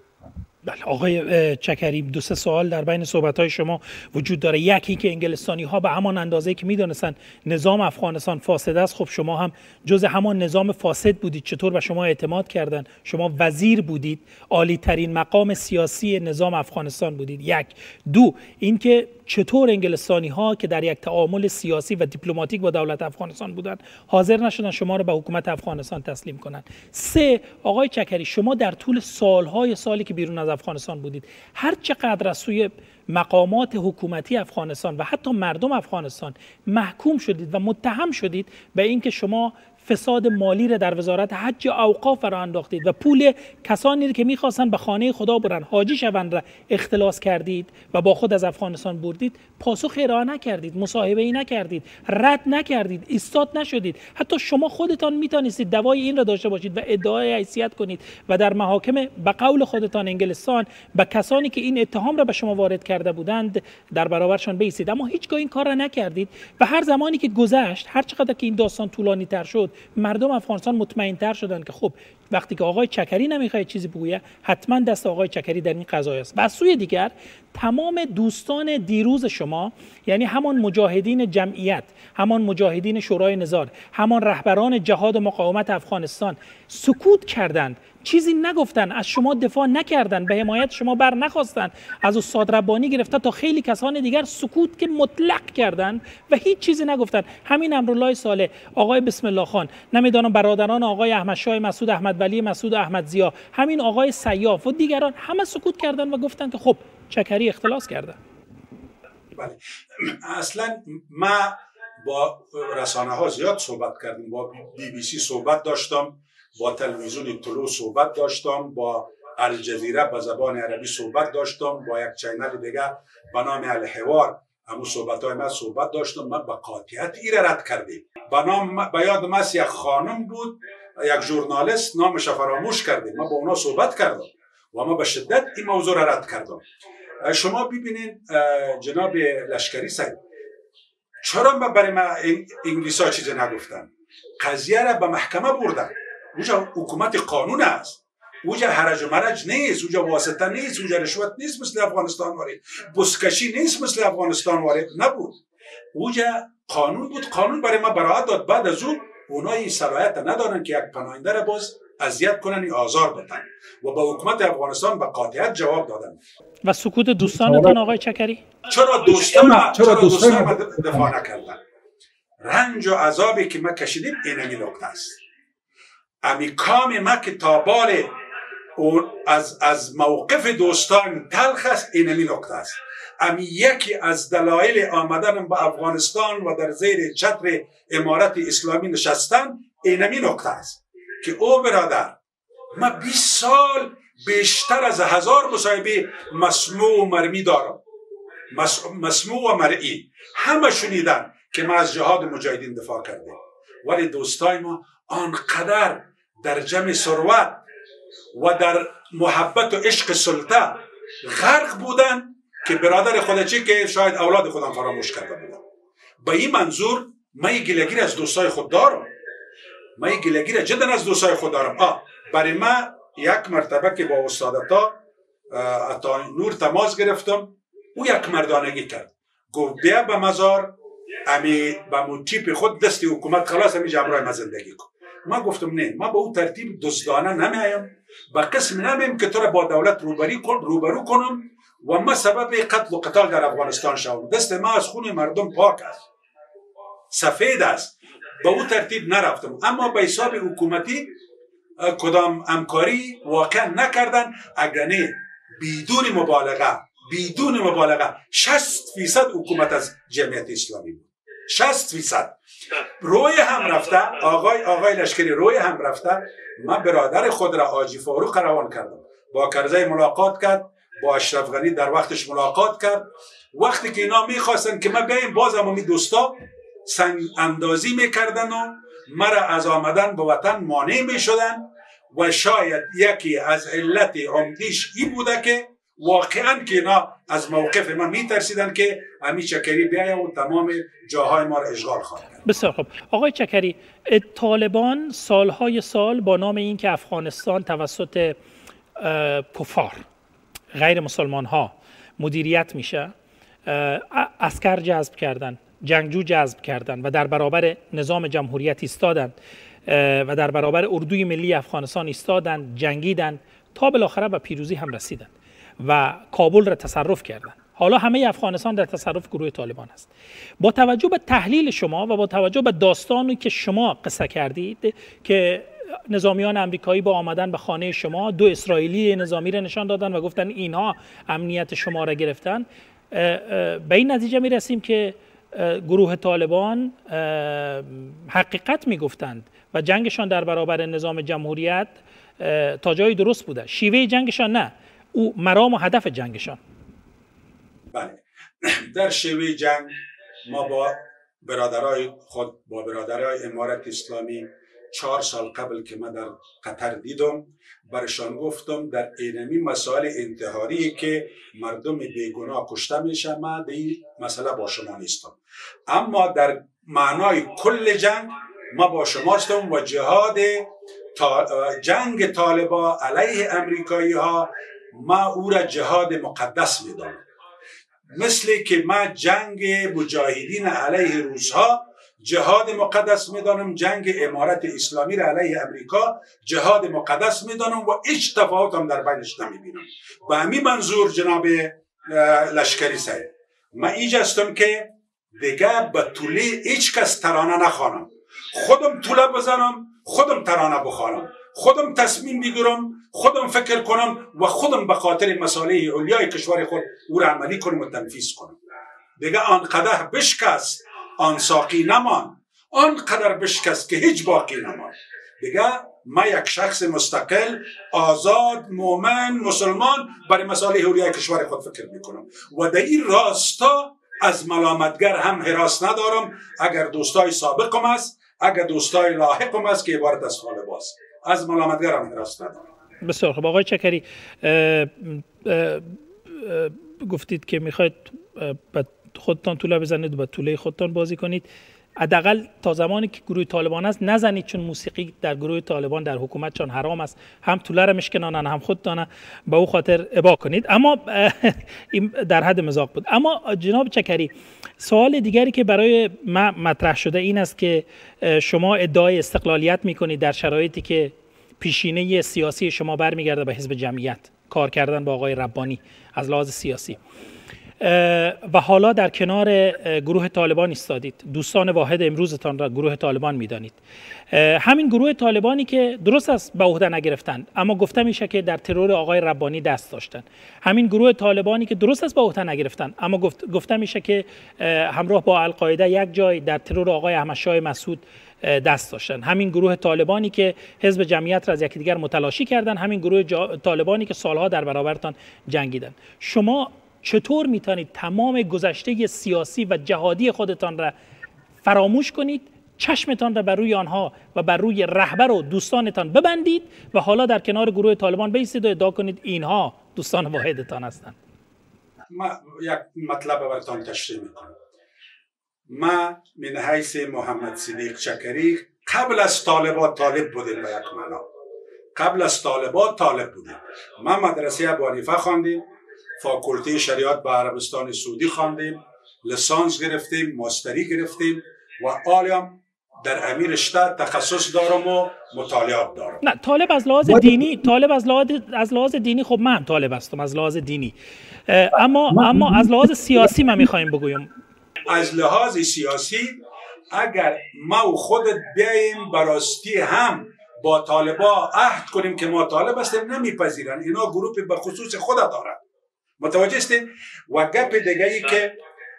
بله آقای چکری، 2-3 سوال در بین صحبت‌های شما وجود داره. یکی که انگلستانی‌ها به همان اندازه‌ای که می‌دونستن نظام افغانستان فاسد است، خب شما هم جز همان نظام فاسد بودید. چطور به شما اعتماد کردن؟ شما وزیر بودید، عالی ترین مقام سیاسی نظام افغانستان بودید. 1. 2 اینکه چطور انگلستانی‌ها که در یک تعامل سیاسی و دیپلماتیک با دولت افغانستان بودند حاضر نشدن شما را به حکومت افغانستان تسلیم کنند. 3. آقای چکری، شما در طول سالی که بیرون از افغانستان بودید، هر چقدر از سوی مقامات حکومتی افغانستان و حتی مردم افغانستان محکوم شدید و متهم شدید به اینکه شما فساد مالی را در وزارت حج و اوقاف را انداختید و پول کسانی که میخواستن به خانه خدا برن حاجی شوند را اختلاس کردید و با خود از افغانستان بردید، پاسخ ارائه نکردید، مصاحبه ای نکردید، رد نکردید، ایستاد نشدید. حتی شما خودتان میتونستید دوای این را داشته باشید و ادعای حیثیت کنید و در محاکم به قول خودتان انگلستان به کسانی که این اتهام را به شما وارد کرده بودند در برابرشان بایستید، اما هیچگاه این کار را نکردید. و هر زمانی که گذشت، هر چقدر که این داستان طولانی تر شد، مردم افغانستان مطمئن‌تر شدند که خب وقتی که آقای چکری نمیخواد چیزی بگویه، حتما دست آقای چکری در این قضایا است. و از سوی دیگر تمام دوستان دیروز شما، یعنی همان مجاهدین جمعیت، همان مجاهدین شورای نظار، همان رهبران جهاد و مقاومت افغانستان سکوت کردند، چیزی نگفتن، از شما دفاع نکردن، به حمایت شما بر نخواستن. از استاد ربانی گرفته تا خیلی کسان دیگر سکوت که مطلق کردند و هیچ چیزی نگفتن. همین امرالله صالح، آقای بسم الله خان، نمیدانم برادران آقای احمد شاه مسعود، احمد ولی مسعود، احمد ضیا، همین آقای سیاف و دیگران همه سکوت کردند و گفتند که خب چکری اختلاس کرده. بله. اصلا ما با رسانه ها زیاد صحبت کردیم، با BBC صحبت داشتم، با تلویزیون طلوع صحبت داشتم، با الجزیره به زبان عربی صحبت داشتم، با یک چینل دیگه به نام الحوار همون صحبت‌های من صحبت داشتم. من به قاطعیت این رد کردیم. به یاد من یک خانم بود، یک ژورنالیست، نامش فراموش کردیم، من با اونا صحبت کردم و ما به شدت این موضوع را رد کردم. شما ببینید جناب لشکری صاحب، چرا برای ما انگلیس ها چیزی نگفتن؟ قضیه را به محکمه بردن. اونجا حکومت قانون است، اونجا حرج و مرج نیست، اونجا واسطه نیست، اونجا رشوت نیست مثل افغانستان وارد، بسکشی نیست مثل افغانستان وارد نبود. اونجا قانون بود، قانون برای ما براعت داد. بعد از اون اونا این صلاحیت ندارن که یک پناهنده را باز اذیت کنن، آزار بدن و با حکومت افغانستان به قاطعیت جواب دادن. و سکوت دوستانتان آقای چکری؟ چرا دوستان دفاع نکردن؟ رنج و عذابی که ما کشیدیم اینمی نکته است. امی کام ما که تابال از موقف دوستان تلخ است، اینمی نکته است. امی یکی از دلایل آمدن به افغانستان و در زیر چتر امارت اسلامی نشستن اینمی نکته است که او برادر، ما 20 سال بیشتر از 1000 مصاحبه مسموع و مرمی دارم. مسموع و مرئی همه شنیدن که ما از جهاد مجاهدین دفاع کردیم، ولی دوستای ما آنقدر در جمع ثروت و در محبت و عشق سلطه غرق بودن که برادر خودچی که شاید اولاد خودم فراموش کرده بودن. به این منظور من گلگیر از دوستای خود دارم، من گلگیر جدا از دوستای خود دارم. برای من یک مرتبه که با استادتا عطا نور تماس گرفتم، او یک مردانگی کرد، گفت بیا به مزار امی با موتیپ خود دستی حکومت خلاص امی جمعرای ما زندگی کن. من گفتم نه، من با او ترتیب دزدانه نمیایم، با قسم نمیم که تو را با دولت روبرو کنم و ما سبب قتل و قتال در افغانستان شوم. دست ما از خون مردم پاک است، سفید است، با او ترتیب نرفتم. اما به حساب حکومتی کدام همکاری واقعا نکردن. اگرنه بدون مبالغه 60% حکومت از جمعیت اسلامی بود، 60% روی هم رفته. آقای لشکری روی هم رفته. من برادر خود را حاجی فاروق روان کردم، با کرزی ملاقات کرد، با اشرف غنی در وقتش ملاقات کرد. وقتی که اینا میخواستن که ما بیاییم، باز هم می دوستا سنگ اندازی میکردن و مرا از آمدن به وطن مانع میشدن و شاید یکی از علت عمدیش این بوده که واقعا که اینا از موقف ما میترسیدن که امی چکری بیایه و تمام جاهای ما را اشغال خواهد. بسیار خوب. آقای چکری، طالبان سالهای سال با نام این که افغانستان توسط کفار غیر مسلمان ها مدیریت میشه، عسکر جذب کردن، جنگجو جذب کردن و در برابر نظام جمهوریت ایستادند و در برابر اردوی ملی افغانستان ایستادند، جنگیدند تا بالاخره به پیروزی هم رسیدند و کابل را تصرف کردند. حالا همه افغانستان در تصرف گروه طالبان است. با توجه به تحلیل شما و با توجه به داستانی که شما قصه کردید که نظامیان امریکایی با آمدن به خانه شما 2 اسرائیلی نظامی را نشان دادن و گفتن اینها امنیت شما را گرفتن، به این نتیجه می رسیم که گروه طالبان حقیقت می گفتند و جنگشان در برابر نظام جمهوریت تا جایی درست بوده. شیوه جنگشان نه، او مرام و هدف جنگشان. بله، در شیوه جنگ ما با برادرای خود، با برادرای امارت اسلامی 4 سال قبل که من در قطر دیدم، برشان گفتم در اینمی مسائل انتحاری که مردم بیگناه کشته میشه، من در این مسئله با شما نیستم، اما در معنای کل جنگ ما با شما هستم و جنگ طالبان علیه امریکایی ها ما او را جهاد مقدس میدانم، مثل که ما جنگ مجاهدین علیه روس ها جهاد مقدس میدانم، جنگ امارت اسلامی را علیه امریکا جهاد مقدس میدانم و هیچ تفاوت هم در بینش نمیبینم. به همین منظور جناب لشکری صاحب، من اینجا هستم که دیگه به طوله هیچ کس ترانه نخوانم، خودم طوله بزنم، خودم ترانه بخوانم، خودم تصمیم بگیرم، خودم فکر کنم و خودم به خاطر مصالح علیای کشور خود او را عملی کنم و تنفیذ کنم. دیگه آن قدح بشکست آن ساقی نمان، آن قدر بشکست که هیچ باقی نمان. دیگه ما یک شخص مستقل، آزاد، مومن، مسلمان برای مصالح علیای کشور خود فکر میکنم و در این راستا از ملامتگر هم هراس ندارم. اگر دوستای سابقم است، اگر دوستای لاحقم است که عبارت از طالبان، از ملامتگر هم هراس ندارم. بسیار خوب. آقای چکری، گفتید که میخواید خودتان طوله بزنید و با طوله خودتان بازی کنید. حداقل تا زمانی که گروه طالبان است نزنید، چون موسیقی در گروه طالبان در حکومتشان حرام است، هم طوله را میشکنانن هم خودتان به او خاطر ابا کنید. اما این در حد مزاح بود. اما جناب چکری، سوال دیگری که برای من مطرح شده این است که شما ادعای استقلالیت میکنید در شرایطی که پیشینه سیاسی شما برمیگرده به حزب جمعیت، کار کردن با آقای ربانی از لحاظ سیاسی، و حالا در کنار گروه طالبان ایستادید، دوستان واحد امروزتان را گروه طالبان میدانید. همین گروه طالبانی که درست است به عهده نگرفتند اما گفته میشه که در ترور آقای ربانی دست داشتند، همین گروه طالبانی که درست است به عهده نگرفتند اما گفته میشه که همراه با القاعده یک جای در ترور آقای احمد شاه مسعود دست داشتن، همین گروه طالبانی که حزب جمعیت را از یکدیگر متلاشی کردند، همین گروه طالبانی که سالها در برابرتان جنگیدند. شما چطور میتونید تمام گذشته سیاسی و جهادی خودتان را فراموش کنید، چشمتان را بر روی آنها و بر روی رهبر و دوستانتان ببندید و حالا در کنار گروه طالبان بایستید و ادعا کنید اینها دوستان واحدتان هستند؟ ما یک مطلب براتان تشریح میکنم. ما من حیث محمد صدیق چکری قبل از طالبات طالب بودیم به یک معنا. قبل از طالبات طالب بودیم. ما مدرسه ابو حنیفه خواندیم، فاکولته شریعت به عربستان سعودی خواندیم، لیسانس گرفتیم، ماستری گرفتیم و حالیم در امیر شته تخصص دارم و مطالعات دارم. نه، طالب از لحاظ دینی، طالب از لحاظ دینی، خب من هم طالب هستم از لحاظ دینی، اما از لحاظ سیاسی من میخوایم بگویم. از لحاظ سیاسی اگر ما و خودت بیاییم براستی هم با طالبا عهد کنیم که ما طالب هستیم، نمیپذیرن. اینا گروه به خصوص خود دارن. متوجه هستین؟ و گپ دیگه ای که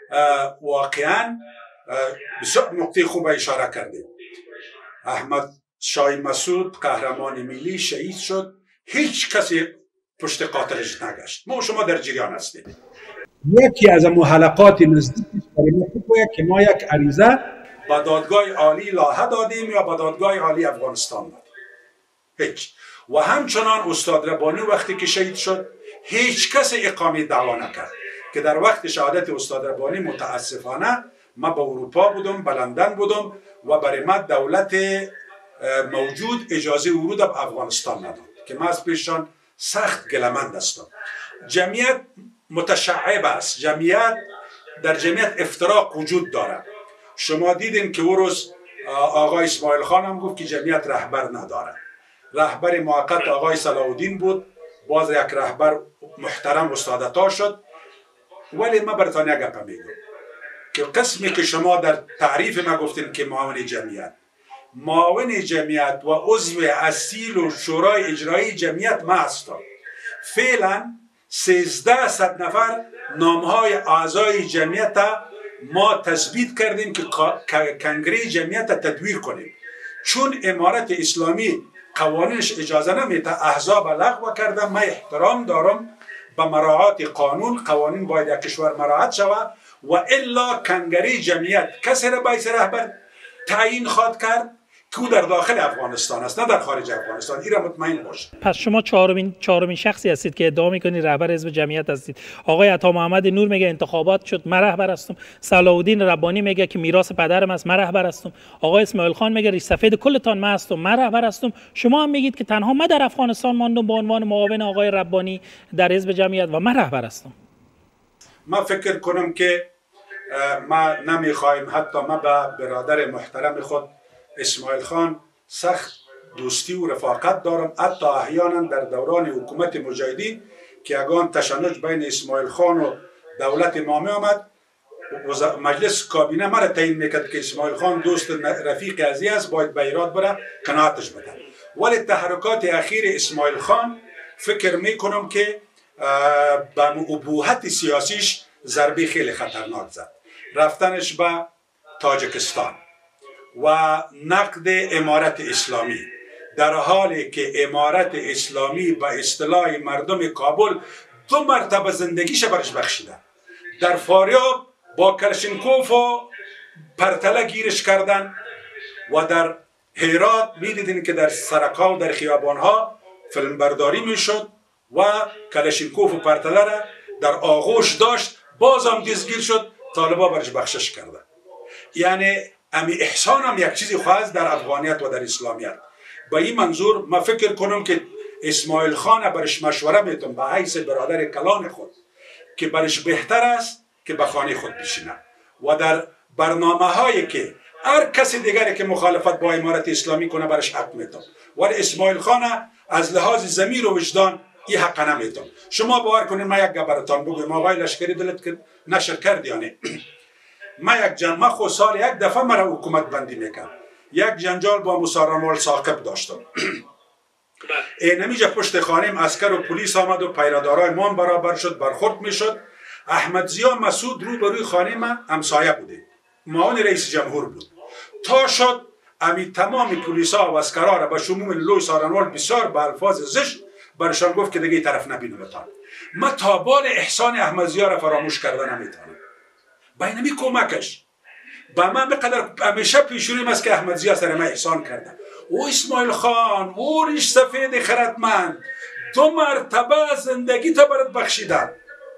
واقعا بسیار نقطه خوب اشاره کردیم. احمد شاه مسعود قهرمان ملی شهید شد، هیچ کسی پشت قاتلش نگشت. ما و شما در جریان هستیم. یکی از محلقات نزدیکش برای ما که ما یک عریضه به دادگاه عالی لاحه دادیم یا به دادگاه عالی افغانستان دادیم. هیچ. و همچنان استاد ربانی وقتی که شهید شد هیچ کس اقامه دعوا نکرد که در وقت شهادت استاد ربانی متاسفانه ما به اروپا بودم، به لندن بودم و برای ما دولت موجود اجازه ورود به افغانستان نداد که ما از پیششان سخت گلمند هستم. جمعیت متشعب است، در جمعیت افتراق وجود داره. شما دیدین که او روز آقای اسماعیل خان هم گفت که جمعیت رهبر نداره. رهبر موقت آقای صلاح الدین بود، باز یک رهبر محترم استاد عطا شد. ولی ما براتون یک گپ میگم که قسمی که شما در تعریف ما گفتین که معاون جمعیت و عضو اصیل و شورای اجرایی جمعیت ما هستم. فعلا 1300 نفر نامهای اعضای جمعیت ما تثبیت کردیم که کنگره جمعیت تدویر کنیم، چون امارت اسلامی قوانینش اجازه نمیده احزاب لغو کردن. من احترام دارم به مراعات قانون، قوانین باید یک کشور مراعات شود و الا کنگره جمعیت کسی را باید رهبر تعیین خواد کرد که او در داخل افغانستان است، نه در خارج افغانستان. این را مطمئن باش. پس شما چهارمین شخصی هستید که ادعا میکنید رهبر حزب جمعیت هستید. آقای عطا محمد نور میگه انتخابات شد من رهبر هستم. صلاح الدین ربانی میگه که میراث پدرم است من رهبر هستم. آقای اسماعیل خان میگه ریش سفید کلتان من هستم من رهبر هستم. شما هم میگید که تنها من در افغانستان ماندم به عنوان معاون آقای ربانی در حزب جمعیت و من رهبر هستم. ما فکر کنم که ما نمیخوایم، حتی ما به برادر محترم خود اسماعیل خان سخت دوستی و رفاقت دارم. حتی احیانا در دوران حکومت مجاهدین که یگان تشنج بین اسماعیل خان و دولت ما می آمد، مجلس کابینه مرا تعیین میکرد که اسماعیل خان دوست رفیق عزیز است، باید به ایراد بره قناعتش بده. ولی تحرکات اخیر اسماعیل خان فکر میکنم که به ابهت سیاسیش ضربه خیلی خطرناک زد. رفتنش به تاجیکستان و نقد امارت اسلامی، در حالی که امارت اسلامی به اصطلاح مردم کابل 2 مرتبه زندگیش برش بخشیده. در فاریاب با کلشنکوف و پرتله گیرش کردن و در هرات میدیدین که در سرکا و در خیابانها فیلم برداری میشد و کلشنکوف و پرتله را در آغوش داشت، باز هم دستگیر شد، طالبا برش بخشش کردن. یعنی امی احسان هم یک چیزی خواست در افغانیت و در اسلامیت. با این منظور ما فکر کنم که اسماعیل خان برش مشوره میتونم به حیث برادر کلان خود که برش بهتر است که به خانه خود بشینه و در برنامه هایی که هر کسی دیگری که مخالفت با امارت اسلامی کنه برش حق میتونم، ولی اسماعیل خان از لحاظ ضمیر و وجدان این حق نمیتونم. شما باور کنید ما یک گبرتان بگویم آقای لشکری دلت که نشر کرد یا نه. ما خود سال یک دفعه مرا حکومت بندی میکرد. یک جنجال با مسارمال ثاقب داشتم. اینمیجا پشت خانیم عسکر و پلیس آمد و پیرادارای ما برابر شد، برخورد میشد. احمد ضیا مسعود روبروی خانه من همسایه بوده، معاون رئیس جمهور بود. تا شد امی تمام پلیسا و عسکرا را به شمول لوی سارنوال بسیار به الفاظ زشت برشان گفت که دیگه طرف نبینمتان. من تابال احسان احمد ضیا را فراموش کردن نمیتونم. بینمی کمکش با من بقدر همیشه پیشوریم است که احمد ضیا سر من احسان کرده. او اسماعیل خان، او ریش سفید خردمند، 2 مرتبه زندگی تا برات بخشیدن.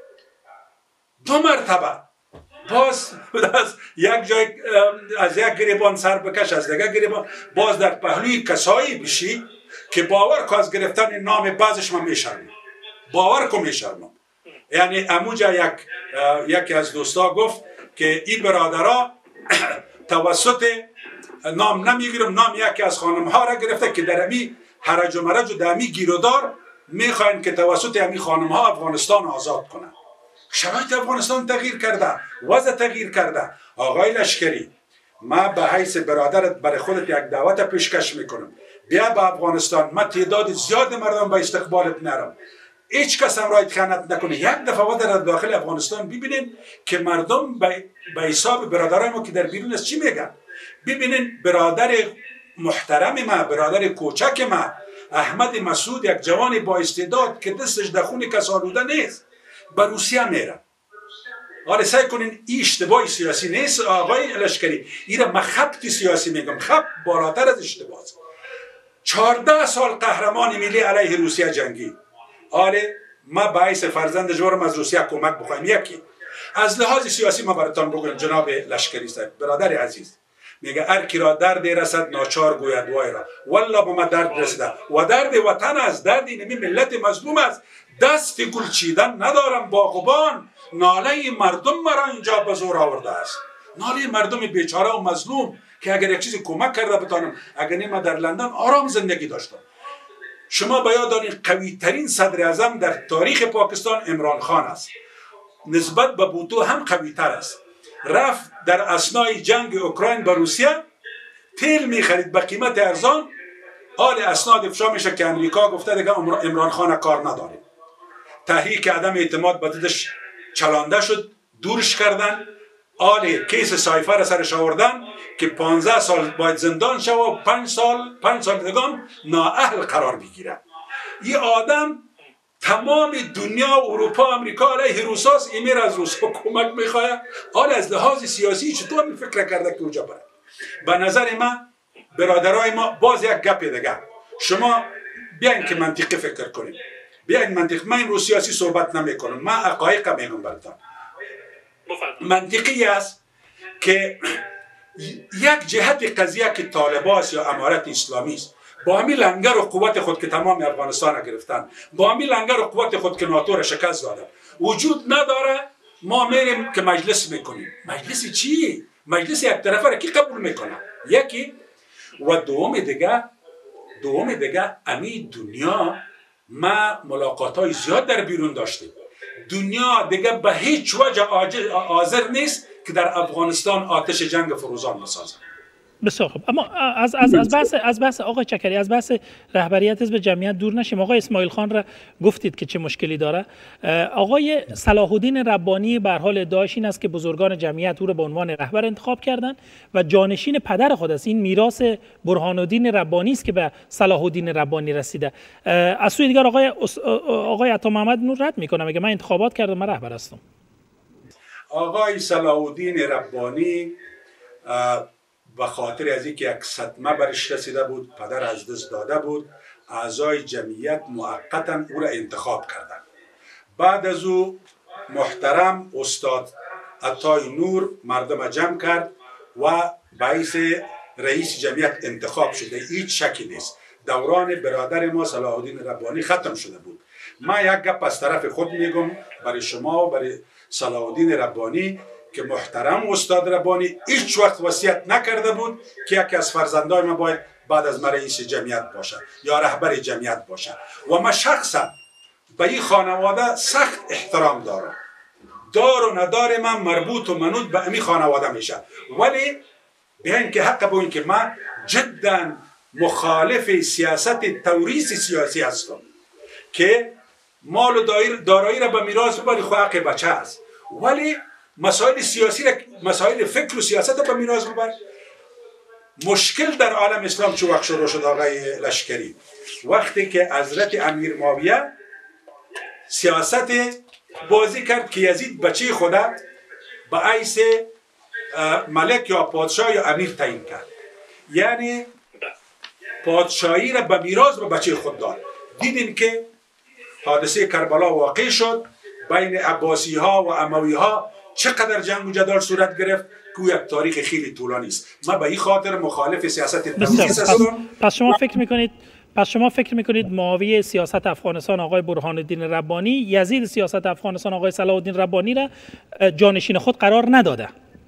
2 مرتبه. باز از یک جای از یک گریبان سر بکش، از دیگه گریبان، باز در پهلوی کسایی بشی که باور که از گرفتن نام بعضش من میشرمم. باور که میشرمم. یعنی اموجا یکی از دوستا گفت که این برادرها توسط نام نمیگیرم، نام یکی از خانم ها را گرفته که در امی حرج و مرج و در امی گیرودار میخواین که توسط امی خانم ها افغانستان آزاد کنن. شرایط افغانستان تغییر کرده، وضع تغییر کرده. آقای لشکری، ما به حیث برادرت برای خودت یک دعوت پیشکش میکنم، بیا به افغانستان. ما تعداد زیاد مردم به استقبالت میارم، هیچ کس هم رایت خیانت نکنه. یک دفعه در داخل افغانستان ببینین که مردم به حساب برادرای ما که در بیرون است چی میگن. ببینین برادر محترم ما، برادر کوچک ما احمد مسعود، یک جوان با استعداد که دستش در خون کس آلوده نیست، به روسیه میره. حالا سعی کنین این اشتباه سیاسی نیست آقای لشکری، این را من خبت سیاسی میگم، خبت بالاتر از اشتباه. 14 سال قهرمان ملی علیه روسیه جنگی. حالا ما باعث فرزند جورم از روسیه کمک بخوایم. یکی از لحاظ سیاسی ما براتان بگویم جناب لشکری صاحب، برادر عزیز، میگه هر کی را درد رسد ناچار گوید وای را، والله به ما درد رسیده و درد وطن است، درد این ملت مظلوم است. دست گل چیدن ندارم باغبان، ناله مردم مرا اینجا به زور آورده است. ناله مردم بیچاره و مظلوم که اگر یک چیزی کمک کرده بتانم، اگر نه من در لندن آرام زندگی داشتم. شما به یاد دارید قوی ترین صدر اعظم در تاریخ پاکستان عمران خان است، نسبت به بوتو هم قوی تر است. رفت در اثنای جنگ اوکراین با روسیه تیل میخرید به قیمت ارزان. حال اسناد افشا میشه که امریکا گفته دیگه عمران خان کار نداره. تحریک عدم اعتماد به ضدش چلانده شد، دورش کردن. حال کیس سایفه را سرش آوردن که 15 سال باید زندان شد و 5 سال دیگه نااهل قرار بگیره. این آدم تمام دنیا، اروپا، امریکا علیه روساست، امیر از روسا کمک میخواه. حال از لحاظ سیاسی چطور می فکر کرده که اوجا بره؟ به نظر ما برادرای ما باز یک گپ دیگه، شما بیاین که منطقی فکر کنیم، بیاین منطق. من رو سیاسی صحبت نمی کنم، من حقایق میگم براتون. منطقی است که یک جهت قضیه که طالباست یا امارت اسلامی است، با همین لنگر و قوت خود که تمام افغانستان را گرفتن، با همین لنگر و قوت خود که ناتو را شکست دادن، وجود نداره. ما میریم که مجلس میکنیم. مجلس چی؟ مجلس یک طرفه را کی قبول میکنه؟ یکی. و دوم دیگه امی دنیا ما ملاقات های زیاد در بیرون داشتیم. دنیا دیگه به هیچ وجه حاضر نیست که در افغانستان آتش جنگ فروزان بسازه. بسیار خوب. اما از بحث آقای چکری، از بحث رهبریت حزب جمعیت دور نشیم. آقای اسماعیل خان را گفتید که چه مشکلی داره. آقای صلاح الدین ربانی به هر حال ادعاش این است که بزرگان جمعیت او را به عنوان رهبر انتخاب کردند و جانشین پدر خود است. این میراث برهان الدین ربانی است که به صلاح الدین ربانی رسیده. از سوی دیگر آقای عطا محمد نور رد میکنه، میگه من انتخابات کردم، من رهبر هستم. آقای صلاح الدین ربانی به خاطر از اینکه یک صدمه برش رسیده بود، پدر از دست داده بود، اعضای جمعیت موقتا او را انتخاب کردند. بعد از او محترم استاد عطای نور مردم جمع کرد و باعث رئیس جمعیت انتخاب شده. هیچ شکی نیست دوران برادر ما صلاح الدین ربانی ختم شده بود. ما یک گپ از طرف خود میگم برای شما و برای صلاح الدین ربانی که محترم استاد ربانی هیچ وقت وصیت نکرده بود که یکی از فرزندای ما باید بعد از ما رئیس جمعیت باشه یا رهبر جمعیت باشه. و ما شخصا به این خانواده سخت احترام دارم. دار و ندار من مربوط و منوط به امی خانواده میشه. ولی بیاین که حق بگویم که من جدا مخالف سیاست توریث سیاسی هستم که مال و دارایی را به میراث ببری، خو حق بچه است، ولی مسائل سیاسی را، مسائل فکر و سیاست را به میراث ببر. مشکل در عالم اسلام چه وقت شروع شد آقای لشکری؟ وقتی که حضرت امیر معاویه سیاست بازی کرد که یزید بچه خدا به حیث ملک یا پادشاه یا امیر تعیین کرد، یعنی پادشاهی را به میراث به بچه خود داد. دیدیم که حادثه کربلا واقع شد، بین عباسی ها و اموی ها چقدر جنگ و جدال صورت گرفت که یک تاریخ خیلی طولانی است. من به این خاطر مخالف سیاست تمویز هستم. پس شما فکر میکنید معاویه سیاست افغانستان آقای برهان الدین ربانی، یزید سیاست افغانستان آقای صلاح الدین ربانی را جانشین خود قرار نداده؟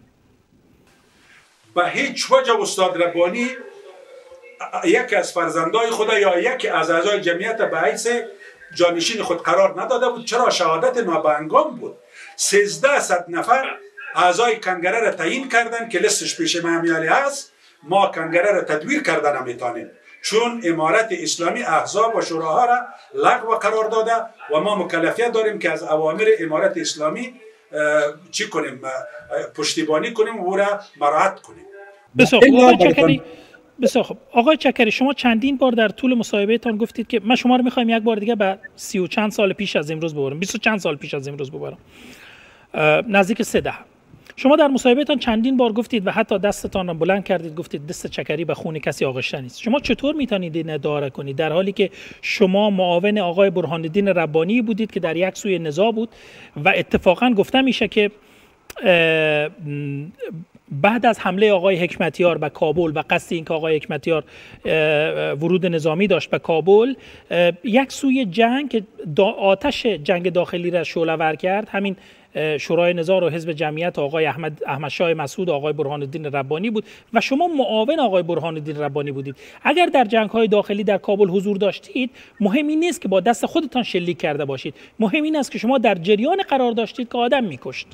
به هیچ وجه استاد ربانی یکی از فرزندای خدا یا یکی از اعضای جمعیت به حیث جانشین خود قرار نداده بود. چرا؟ شهادت نابهنگام بود. 1300 نفر اعضای کنگره را تعیین کردن که لستش پیش ما همیالی هست. ما کنگره را تدویر کردن نمیتونیم، چون امارت اسلامی احزاب و شوراها را لغو قرار داده و ما مکلفیت داریم که از اوامر امارت اسلامی چی کنیم؟ پشتیبانی کنیم و او را مراعات کنیم. بسیار خوب. آقای چکری، شما چندین بار در طول مصاحبه تان گفتید که من شما رو میخوایم یک بار دیگه به 30 و چند سال پیش از امروز ببرم، 20 و چند سال پیش از امروز ببرم، نزدیک 3 دهه. شما در مصاحبه تان چندین بار گفتید و حتی دستتان را بلند کردید گفتید دست چکری به خون کسی آغشته نیست. شما چطور میتونید این ادعا کنید در حالی که شما معاون آقای برهان الدین ربانی بودید که در یک سوی نزاع بود و اتفاقا گفته میشه که بعد از حمله آقای حکمتیار به کابل و قصد اینکه آقای حکمتیار ورود نظامی داشت به کابل، یک سوی جنگ که آتش جنگ داخلی را شعله‌ور کرد همین شورای نظار و حزب جمعیت آقای احمد شاه مسعود و آقای برهان الدین ربانی بود و شما معاون آقای برهان الدین ربانی بودید. اگر در جنگ‌های داخلی در کابل حضور داشتید، مهم این نیست که با دست خودتان شلیک کرده باشید، مهم این است که شما در جریان قرار داشتید که آدم می‌کشت.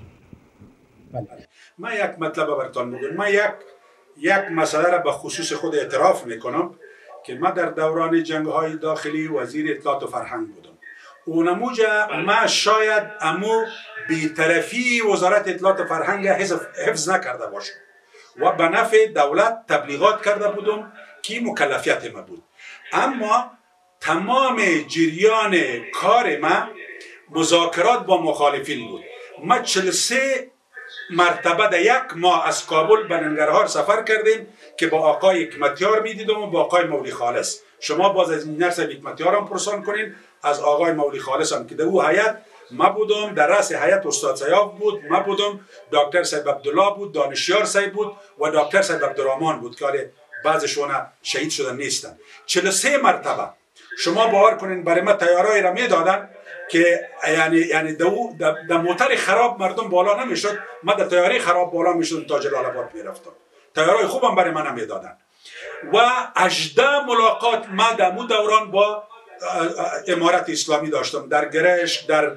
من یک مطلب براتون میگم. من یک مسئله را به خصوص خود اعتراف میکنم که من در دوران جنگ‌های داخلی وزیر اطلاعات و فرهنگ بودم. اونموجه من شاید امو بی‌طرفی وزارت اطلاعات و فرهنگ حفظ نکرده باشم و به نفع دولت تبلیغات کرده بودم که مکلفیت ما بود. اما تمام جریان کار من مذاکرات با مخالفین بود. ما 43 مرتبه در 1 ماه از کابل به ننگرهار سفر کردیم که با آقای حکمتیار میدیدم و با آقای مولی خالص. شما باز از این نرس حکمتیار هم پرسان کنین، از آقای مولی خالص هم که در او هیئت ما بودم، در رأس هیئت استاد سیاف بود، ما بودم، دکتر صاحب عبدالله بود، دانشیار صاحب بود و دکتر صاحب عبدالرحمن بود که بعضشون شهید شدن نیستن. 43 مرتبه شما باور کنین برای ما تیارای را میدادن که یعنی در موتر خراب مردم بالا نمیشد، من در تیاره خراب بالا میشدم تا جلال آباد میرفتم. تیارای خوبم برای من نمیدادن و 18 ملاقات من در اون دوران با امارت اسلامی داشتم، در گرشک، در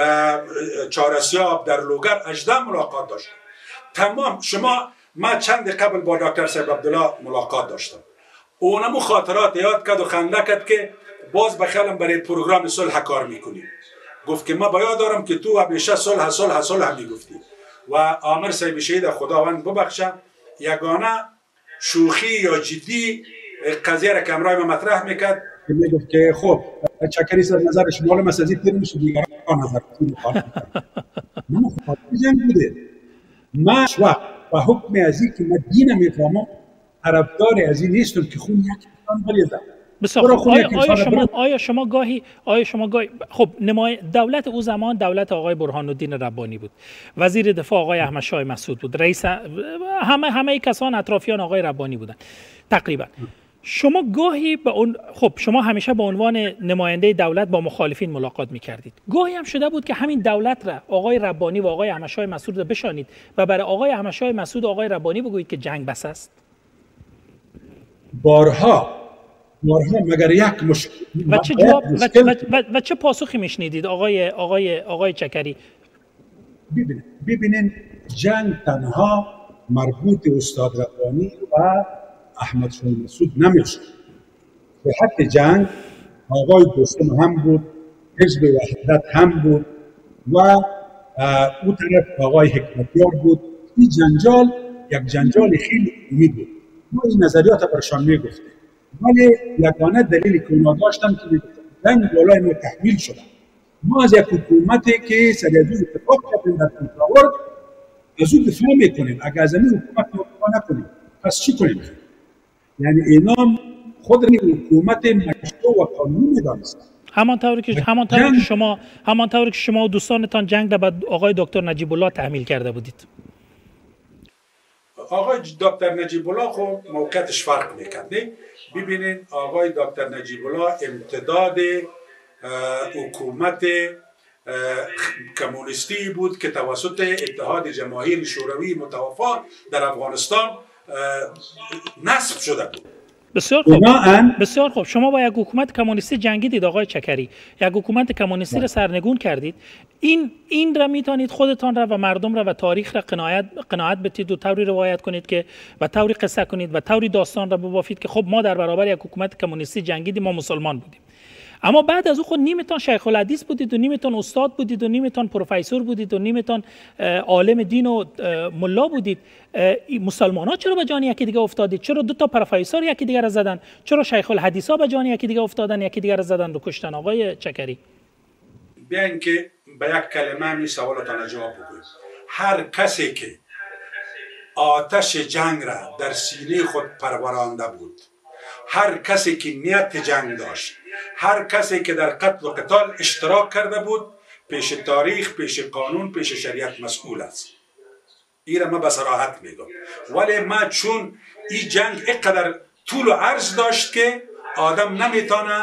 چهارسیاب، در لوگر 18 ملاقات داشتم. تمام من چند قبل با دکتر صاحب عبدالله ملاقات داشتم. اونمو خاطرات یاد کرد و خنده کرد که باز بخیالم برای پروگرام صلح کار میکنی. گفت که ما باید دارم که تو همیشه صلح میگفتی و عامر صاحب شهید خداوند ببخشه یگانه شوخی یا جدی قضیه را که امرای ما مطرح میکرد میگفت که خب چکری سر نظر شما رو مسازی تیر میشه دیگران نظر من خواهد جنگ بوده. من وقت و حکم از این که من دین میفهمم طرفدار از این نیستم که خون یک انسان بریزم. آیا شما گاهی خب دولت او زمان دولت آقای برهان الدین ربانی بود، وزیر دفاع آقای احمد شاه مسعود بود، رئیس همه کسان اطرافیان آقای ربانی بودن تقریبا. شما گاهی شما همیشه به عنوان نماینده دولت با مخالفین ملاقات می‌کردید. گاهی هم شده بود که همین دولت را آقای ربانی و آقای احمد شاه مسعود را بشانید و برای آقای احمد شاه مسعود و آقای ربانی بگویید که جنگ بس است. بارها مگر یک مشکل و چه پاسخی میشنیدید آقای چکری؟ ببینین جنگ تنها مربوط استاد ربانی و احمد شاه مسعود نمیشه. به حق جنگ آقای دوستم هم بود، حزب وحدت هم بود و او طرف آقای حکمتیار بود. این جنجال یک جنجال خیلی عمومی بود ما این نظریات برشان میگفتیم، ولی یگانه دلیلی که اونا داشتن که جنگ بالای ما تحمیل شدن. ما از یک حکومتی که سر از اون اتفاق کردیم در کنترل از اون دفاع میکنیم. اگر از این حکومت دفاع نکنیم پس چی کنیم؟ یعنی اینا خود حکومت مشروع و قانونی میدانستند. همانطوری که شما و دوستانتان جنگ را به آقای دکتر نجیب الله تحمیل کرده بودید. آقای دکتر نجیب الله خب موقعیتش فرق میکرد. ببینید آقای دکتر نجیب الله امتداد حکومت کمونیستی بود که توسط اتحاد جماهیر شوروی متوفا در افغانستان نصب شده بود. بسیار خوب. شما با یک حکومت کمونیستی جنگیدید آقای چکری، یک حکومت کمونیستی را سرنگون کردید. این را میتونید خودتان را و مردم را و تاریخ را قناعت بدید و طوری روایت کنید که و طوری قصه کنید و طوری داستان را ببافید که خب ما در برابر یک حکومت کمونیستی جنگیدیم، ما مسلمان بودیم. اما بعد از او خود نیمتان شیخ الحدیث بودید و نیمتان استاد بودید و نیمتان پروفسور بودید و نیمتان عالم دین و ملا بودید. مسلمان ها چرا به جان یکی دیگه افتادید؟ چرا دو تا پروفسور یکی دیگه را زدن؟ چرا شیخ الحدیث ها به جان یکی دیگه افتادن، یکی دیگه را زدن و کشتن؟ آقای چکری بیاین که به یک کلمه می سوالتان جواب بگویم. هر کسی که آتش جنگ را در سینه خود پرورانده بود، هر کسی که نیت جنگ داشت، هر کسی که در قتل و قتال اشتراک کرده بود، پیش تاریخ، پیش قانون، پیش شریعت مسئول است. این را ما به صراحت میگم. ولی ما چون این جنگ اینقدر طول و عرض داشت که آدم نمیتونه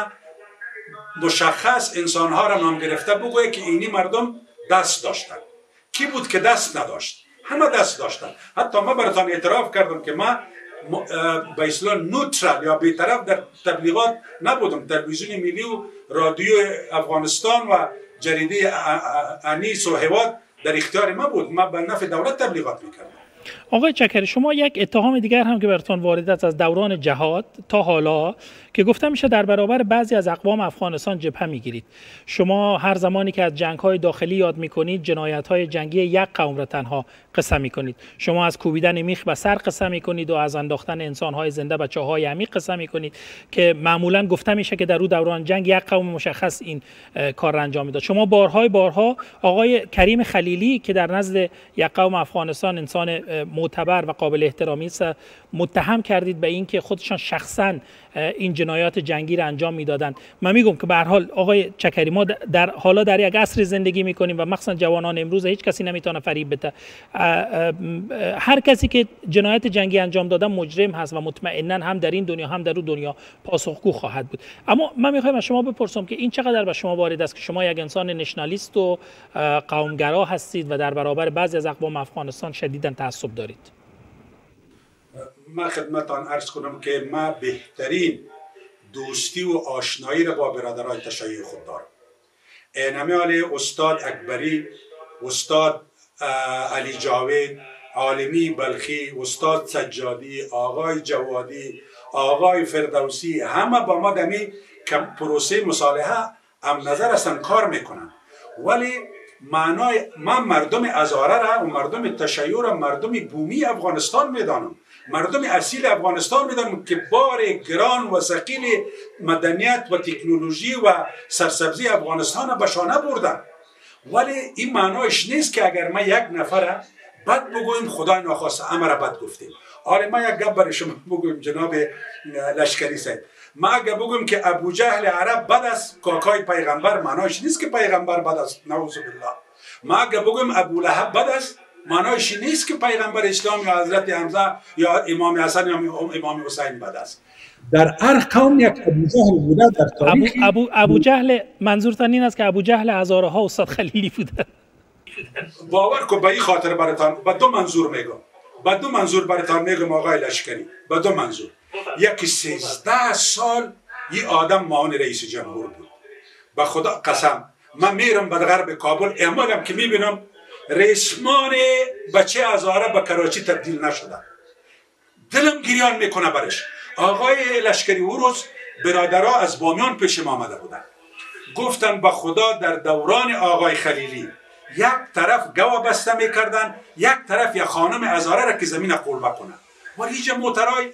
مشخص انسانها را نام گرفته بگوید که اینی مردم دست داشتن. کی بود که دست نداشت؟ همه دست داشتن. حتی ما براتان اعتراف کردم که ما به اصطلاح نوترال یا بی‌طرف در تبلیغات نبودم. تلویزیون ملی و رادیو افغانستان و جریده انیس و هواد در اختیار ما بود. ما به نفع دولت تبلیغات میکردم. آقای چکری، شما یک اتهام دیگر هم که براتون وارد است از دوران جهاد تا حالا که گفته میشه در برابر بعضی از اقوام افغانستان جبهه میگیرید. شما هر زمانی که از جنگ‌های داخلی یاد میکنید، جنایت‌های جنگی یک قوم را تنها قصه میکنید. شما از کوبیدن میخ به سر قصه میکنید و از انداختن انسان‌های زنده به چاه‌های عمیق قصه میکنید که معمولاً گفته میشه که در دوران جنگ یک قوم مشخص این کار را انجام میداد. شما بارها آقای کریم خلیلی که در نزد یک قوم افغانستان انسان معتبر و قابل احترامی است متهم کردید به اینکه خودشان شخصاً این جنایات جنگی را انجام میدادند. من میگم که به هر حال آقای چکری، ما حالا در یک عصر زندگی میکنیم و مخصوصا جوانان امروز هیچ کسی نمیتونه فریب بده. هر کسی که جنایت جنگی انجام داده مجرم هست و مطمئنا هم در این دنیا هم در اون دنیا پاسخگو خواهد بود. اما من میخوایم از شما بپرسم که این چقدر به شما وارد است که شما یک انسان نشنالیست و قومگرا هستید و در برابر بعضی از اقوام افغانستان شدیداً تعصب دارید؟ من خدمتان عرض کنم که ما بهترین دوستی و آشنایی را با برادرای تشیع خود دارم. اینمی استاد اکبری، استاد علی جاوید، عالمی بلخی، استاد سجادی، آقای جوادی، آقای فردوسی، همه با ما دمی پروسه مصالحه هم نظر هستن، کار میکنن. ولی معنای من مردم هزاره را و مردم تشیع را مردم بومی افغانستان میدانم، مردم اصیل افغانستان میدانم که بار گران و ثقیل مدنیت و تکنولوژی و سرسبزی افغانستان به شانه بردن. ولی این معنایش نیست که اگر ما یک نفر بد بگویم خدای ناخواسته امر بد گفتیم. آره ما یک گپ برای شما بگویم جناب لشکری صاحب، ما اگر بگویم که ابو جهل عرب بد است، کاکای پیغمبر، معنایش نیست که پیغمبر بد است، نعوذ بالله. ما اگر بگویم ابو لهب بد است، معنایش نیست که پیغمبر اسلام یا حضرت حمزه یا امام حسن یا امام حسین بد است. در هر قوم یک ابو جهل بوده در تاریخ. ابو جهل منظورتان این است که ابو جهل هزاره ها استاد خلیلی بوده؟ باور کن به این خاطر براتان به دو منظور میگم، به دو منظور براتان میگم آقای لشکری، به دو منظور. یکی 13 سال یه آدم معاون رئیس جمهور بود. به خدا قسم من میرم به غرب کابل، امالم که میبینم رئیسمان بچه هزاره به کراچی تبدیل نشده، دلم گریان میکنه برش. آقای لشکری او روز برادرها از بامیان پیش ما آمده بودن، گفتن به خدا در دوران آقای خلیلی یک طرف گوا بسته میکردن، یک طرف یک خانم هزاره را که زمین قول بکنن. ولی اینجا موترای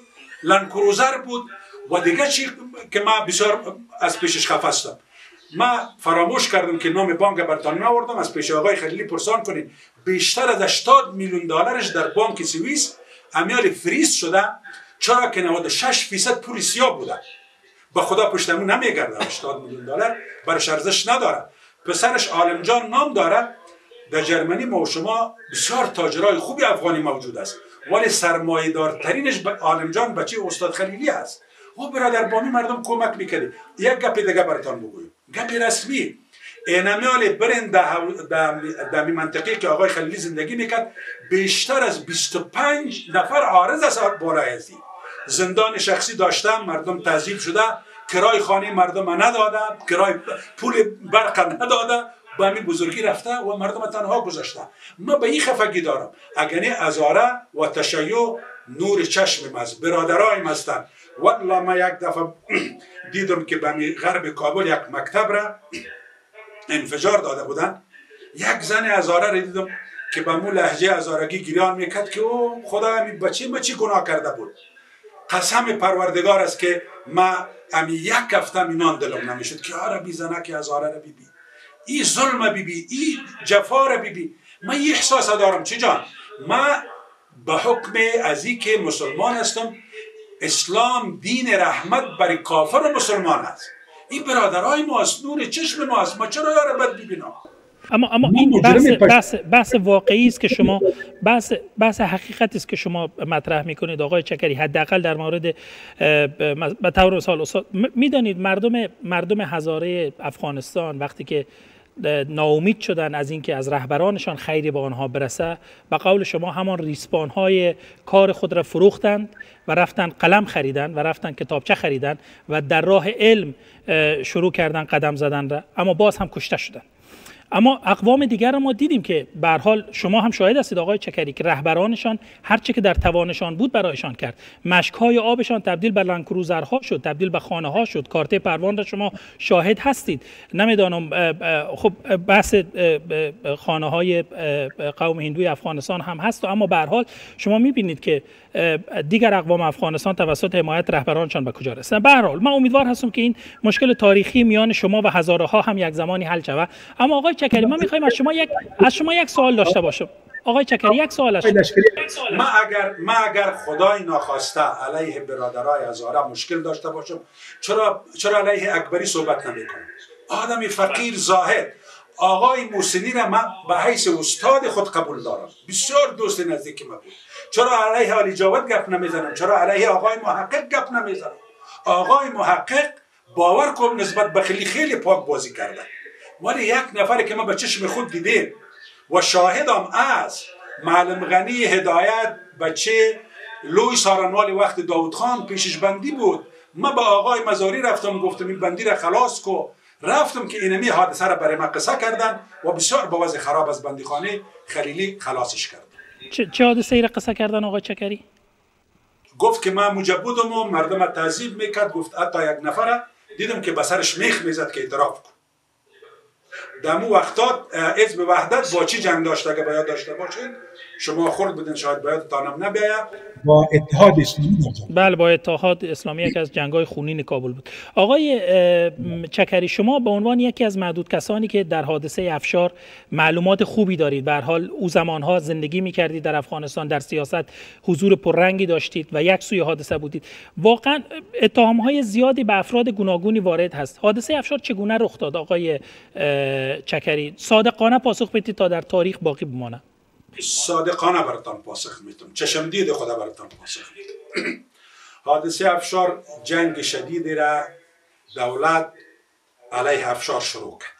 لنکروزر بود و دیگه چی که ما بسیار از پیشش خفه هستم. ما فراموش کردم که نام بانک بریتانیا آوردم، از پیش آقای خلیلی پرسان کنید. بیشتر از 80 میلیون دلارش در بانک سوئیس امیال فریز شده، چرا که 96% پول سیاه بوده. به خدا پشتمون نمیگرده. 80 میلیون دلار برش ارزش نداره. پسرش عالم جان نام داره. در جرمنی ما و شما بسیار تاجرای خوبی افغانی موجود است، ولی سرمایه دارترینش عالم جان بچه استاد خلیلی است. او برادر بامی مردم کمک میکرد. یک گپ دیگه براتون بگویم، گپ رسمی. اینمیال برین در منطقه که آقای خلیلی زندگی میکرد بیشتر از 25 نفر عارض است بالای ازی. زندان شخصی داشتم، مردم تعذیب شده، کرای خانه مردم نداده، کرای پول برق نداده، با همین بزرگی رفته و مردم تنها گذاشته. من به این خفگی دارم. اگرنی ازاره و تشیع نور چشم است، برادرایم هستند. والله ما یک دفعه دیدم که به غرب کابل یک مکتب را انفجار داده بودن. یک زن ازاره را دیدم که به مو لهجه ازارگی گریان میکرد که او خدا همین بچه ما چی گناه کرده بود. قسم پروردگار است که ما همین یک هفته مینان دلم نمیشد که آره بی زنک ازاره را بی این ظلم بی این جفا را بی. من این احساس دارم. چی جان؟ ما به حکم از این که مسلمان هستم، اسلام دین رحمت برای کافر و مسلمان است. این برادرای ما است، نور چشم ما است. ما چرا یار بد ببینم؟ اما این بحث واقعی است که شما بحث حقیقتی است که شما مطرح میکنید آقای چکری. حداقل در مورد به طور مثال میدانید مردم هزاره افغانستان وقتی که ناامید شدن از اینکه از رهبرانشان خیری به آنها برسه، به قول شما همان ریسپان های کار خود را فروختند و رفتن قلم خریدن و رفتن کتابچه خریدن و در راه علم شروع کردن قدم زدن را، اما باز هم کشته شدن. اما اقوام دیگر را ما دیدیم که به هر حال شما هم شاهد هستید آقای چکری که رهبرانشان هر چه که در توانشان بود برایشان کرد. مشک‌های آبشان تبدیل به لنکروزرها شد، تبدیل به خانه‌ها شد. کارت پروان را شما شاهد هستید. نمیدانم خب بحث خانه‌های قوم هندوی افغانستان هم هست، اما به هر حال شما می‌بینید که دیگر اقوام افغانستان توسط حمایت رهبرانشان به کجا رسیدن. به هر حال من امیدوار هستم که این مشکل تاریخی میان شما و هزارها هم یک زمانی حل شود. اما آقای چکری ما می‌خوایم از شما یک سوال داشته باشم. آقای چکری یک سوال است. ما اگر خدای ناخواسته علیه برادرای هزاره مشکل داشته باشم، چرا علیه اکبری صحبت نمی‌کنم؟ آدمی فقیر زاهد. آقای محسنی را من به حیث استاد خود قبول دارم، بسیار دوست نزدیک ما بود. چرا علیه علی جاوید گپ نمیزنم؟ چرا علیه آقای محقق گپ نمیزنم؟ آقای محقق باور کن نسبت به خیلی پاک بازی کرده، ولی یک نفر که ما به چشم خود دیدیم و شاهدم از معلم غنی هدایت بچه لوی سارنوالی وقت داود خان پیشش بندی بود. ما به آقای مزاری رفتم گفتم این بندی را خلاص کو. رفتم که اینمی حادثه را برای ما قصه کردن و بسیار با وضع خراب از بندیخانه خلیلی خلاصش کرد. چه حادثه ای را قصه کردن آقای چکری؟ گفت که من مجبودم و مردم تعذیب میکرد. گفت حتی یک نفر دیدم که به سرش میخ میزد که اعتراف کن. دمو وقتات حزب وحدت با چی جنگ داشته که باید داشته باشید؟ شما خورد بودین شاید باید تانم نبیاید. با اتحاد اسلامی. بله با اتحاد اسلامی یکی از جنگ‌های خونین کابل بود. آقای چکری شما به عنوان یکی از معدود کسانی که در حادثه افشار معلومات خوبی دارید، به هر حال او زمانها زندگی می‌کردید در افغانستان، در سیاست حضور پررنگی داشتید و یک سوی حادثه بودید. واقعا اتهام‌های زیادی به افراد گوناگونی وارد هست. حادثه افشار چگونه رخ داد آقای چکری؟ صادقانه پاسخ بدید تا در تاریخ باقی بمانه. صادقانه براتان پاسخ میتونم، چشم دید خدا براتان پاسخ میتونم. حادثه افشار جنگ شدیدی را دولت علیه افشار شروع کرد.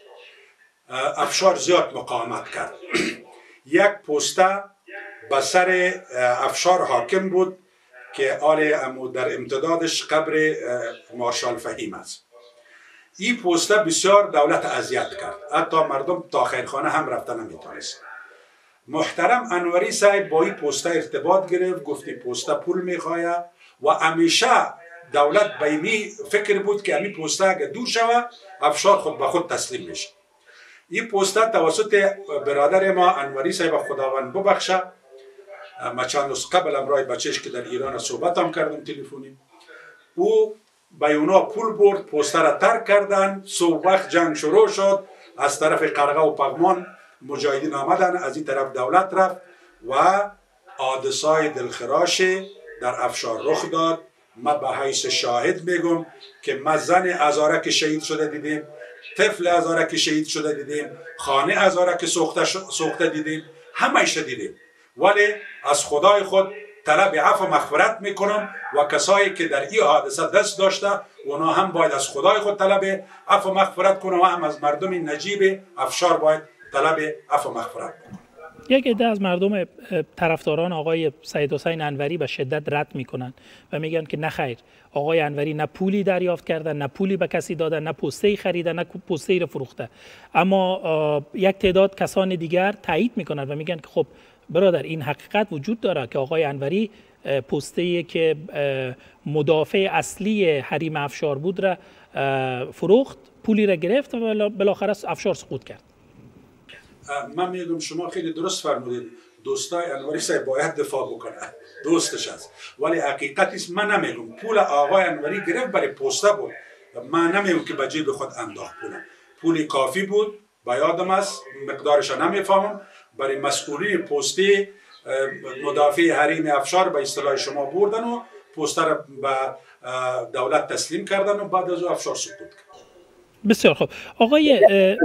افشار زیاد مقاومت کرد. یک پوسته به سر افشار حاکم بود که در امتدادش قبر مارشال فهیم است. این پوسته بسیار دولت اذیت کرد، حتی مردم تا خیرخانه هم رفتن نمیتونست. محترم انوری صاحب با این پوسته ارتباط گرفت، گفتی پوسته پول میخواه و همیشه دولت به این فکر بود که همین پوسته اگه دور شوه افشار خود به خود تسلیم میشه. این پوسته توسط برادر ما انوری صاحب خداوند ببخشه ما چند روز قبل امرای بچهش که در ایران صحبت هم کردم تلفنی، او به اونا پول برد، پوستر ترک کردن، صبح وقت جنگ شروع شد، از طرف قرغه و پغمان مجاهدین آمدن، از این طرف دولت رفت و حادثه‌های دلخراش در افشار رخ داد. ما به حیث شاهد میگم که ما زن هزارک شهید شده دیدیم، طفل هزارک شهید شده دیدیم، خانه هزارک سوخته دیدیم، همه‌اش دیدیم، ولی از خدای خود طلب عفو و مغفرت میکنم و کسایی که در این حادثه دست داشته اونا هم باید از خدای خود طلب عفو و مغفرت کنه و هم از مردم نجیب افشار باید طلب عفو و مغفرت کنه. یک عده از مردم طرفداران آقای سید حسین انوری به شدت رد میکنن و میگن که نه خیر، آقای انوری نه پولی دریافت کردن، نه پولی به کسی دادن، نه پوسته‌ای خریدن، نه پوسته‌ای رو فروخته. اما یک تعداد کسان دیگر تایید میکنن و میگن که خب برادر، این حقیقت وجود داره که آقای انوری پوسته‌ای که مدافع اصلی حریم افشار بود را فروخت، پولی را گرفت و بالاخره افشار سقوط کرد. من میگم شما خیلی درست فرمودید، دوستای انوری صاحب باید دفاع بکنه، دوستش است، ولی حقیقت است من نمیگم پول آقای انوری گرفت برای پوسته بود، من نمیگم که به جیب خود انداخت پول کافی بود، با یادم است، مقدارش نمیفهمم، برای مسئولین پستی مدافع حریم افشار به اصطلاح شما بردن و پوسته را به دولت تسلیم کردن و بعد از افشار سقوط کرد. بسیار خوب. آقای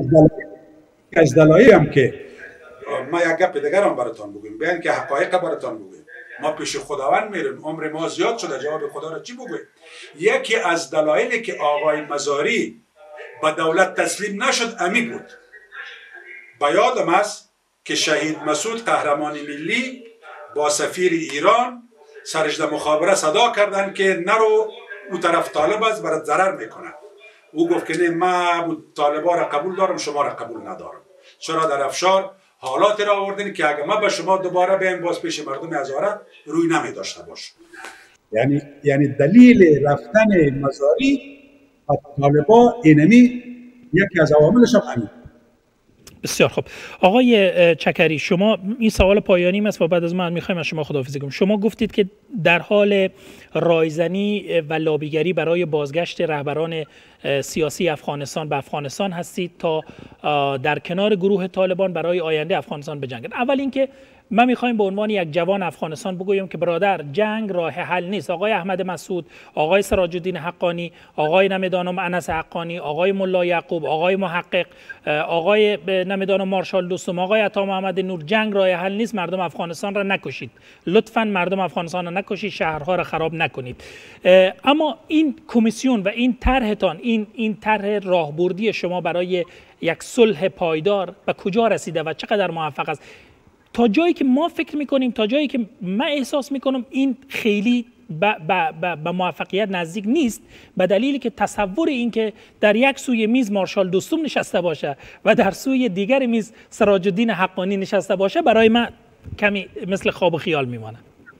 از دلایلی هم که ما یک گپ دیگر هم براتان بگویم، بیان که حقایق براتان بگویم، ما پیش خداوند میریم، عمر ما زیاد شده، جواب خدا را چی بگویم؟ یکی از دلایلی که آقای مزاری به دولت تسلیم نشد امی بود. با یادم است که شهید مسعود قهرمان ملی با سفیر ایران سرجده مخابره صدا کردن که نرو او طرف طالب است برات ضرر میکنه. او گفت که نه، من طالبا را قبول دارم، شما را قبول ندارم. چرا در افشار حالات را آوردین که اگه ما به شما دوباره بیایم باز پیش مردم هزاره روی نمی داشته باش. یعنی دلیل رفتن مزاری و طالبا اینمی یکی از عواملش هم همین. بسیار خوب. آقای چکری، شما این سوال پایانی است و بعد از من میخوایم از شما خداحافظی کنیم. شما گفتید که در حال رایزنی و لابیگری برای بازگشت رهبران سیاسی افغانستان به افغانستان هستید تا در کنار گروه طالبان برای آینده افغانستان بجنگند. اول اینکه من میخوایم به عنوان یک جوان افغانستان بگویم که برادر، جنگ راه حل نیست. آقای احمد مسعود، آقای سراج الدین حقانی، آقای نمیدانم انس حقانی، آقای ملا یعقوب، آقای محقق، آقای نمیدانم مارشال دوستم، آقای عطا محمد نور، جنگ راه حل نیست. مردم افغانستان را نکشید، لطفاً مردم افغانستان را نکشید، شهرها را خراب نکنید. اما این کمیسیون و این طرحتان، این طرح راهبردی شما برای یک صلح پایدار به کجا رسیده و چقدر موفق است؟ تا جایی که ما فکر میکنیم، تا جایی که من احساس میکنم، این خیلی به موفقیت نزدیک نیست، به دلیلی که تصور این که در یک سوی میز مارشال دوستم نشسته باشه و در سوی دیگر میز سراج الدین حقانی نشسته باشه برای من کمی مثل خواب و خیال میمانه.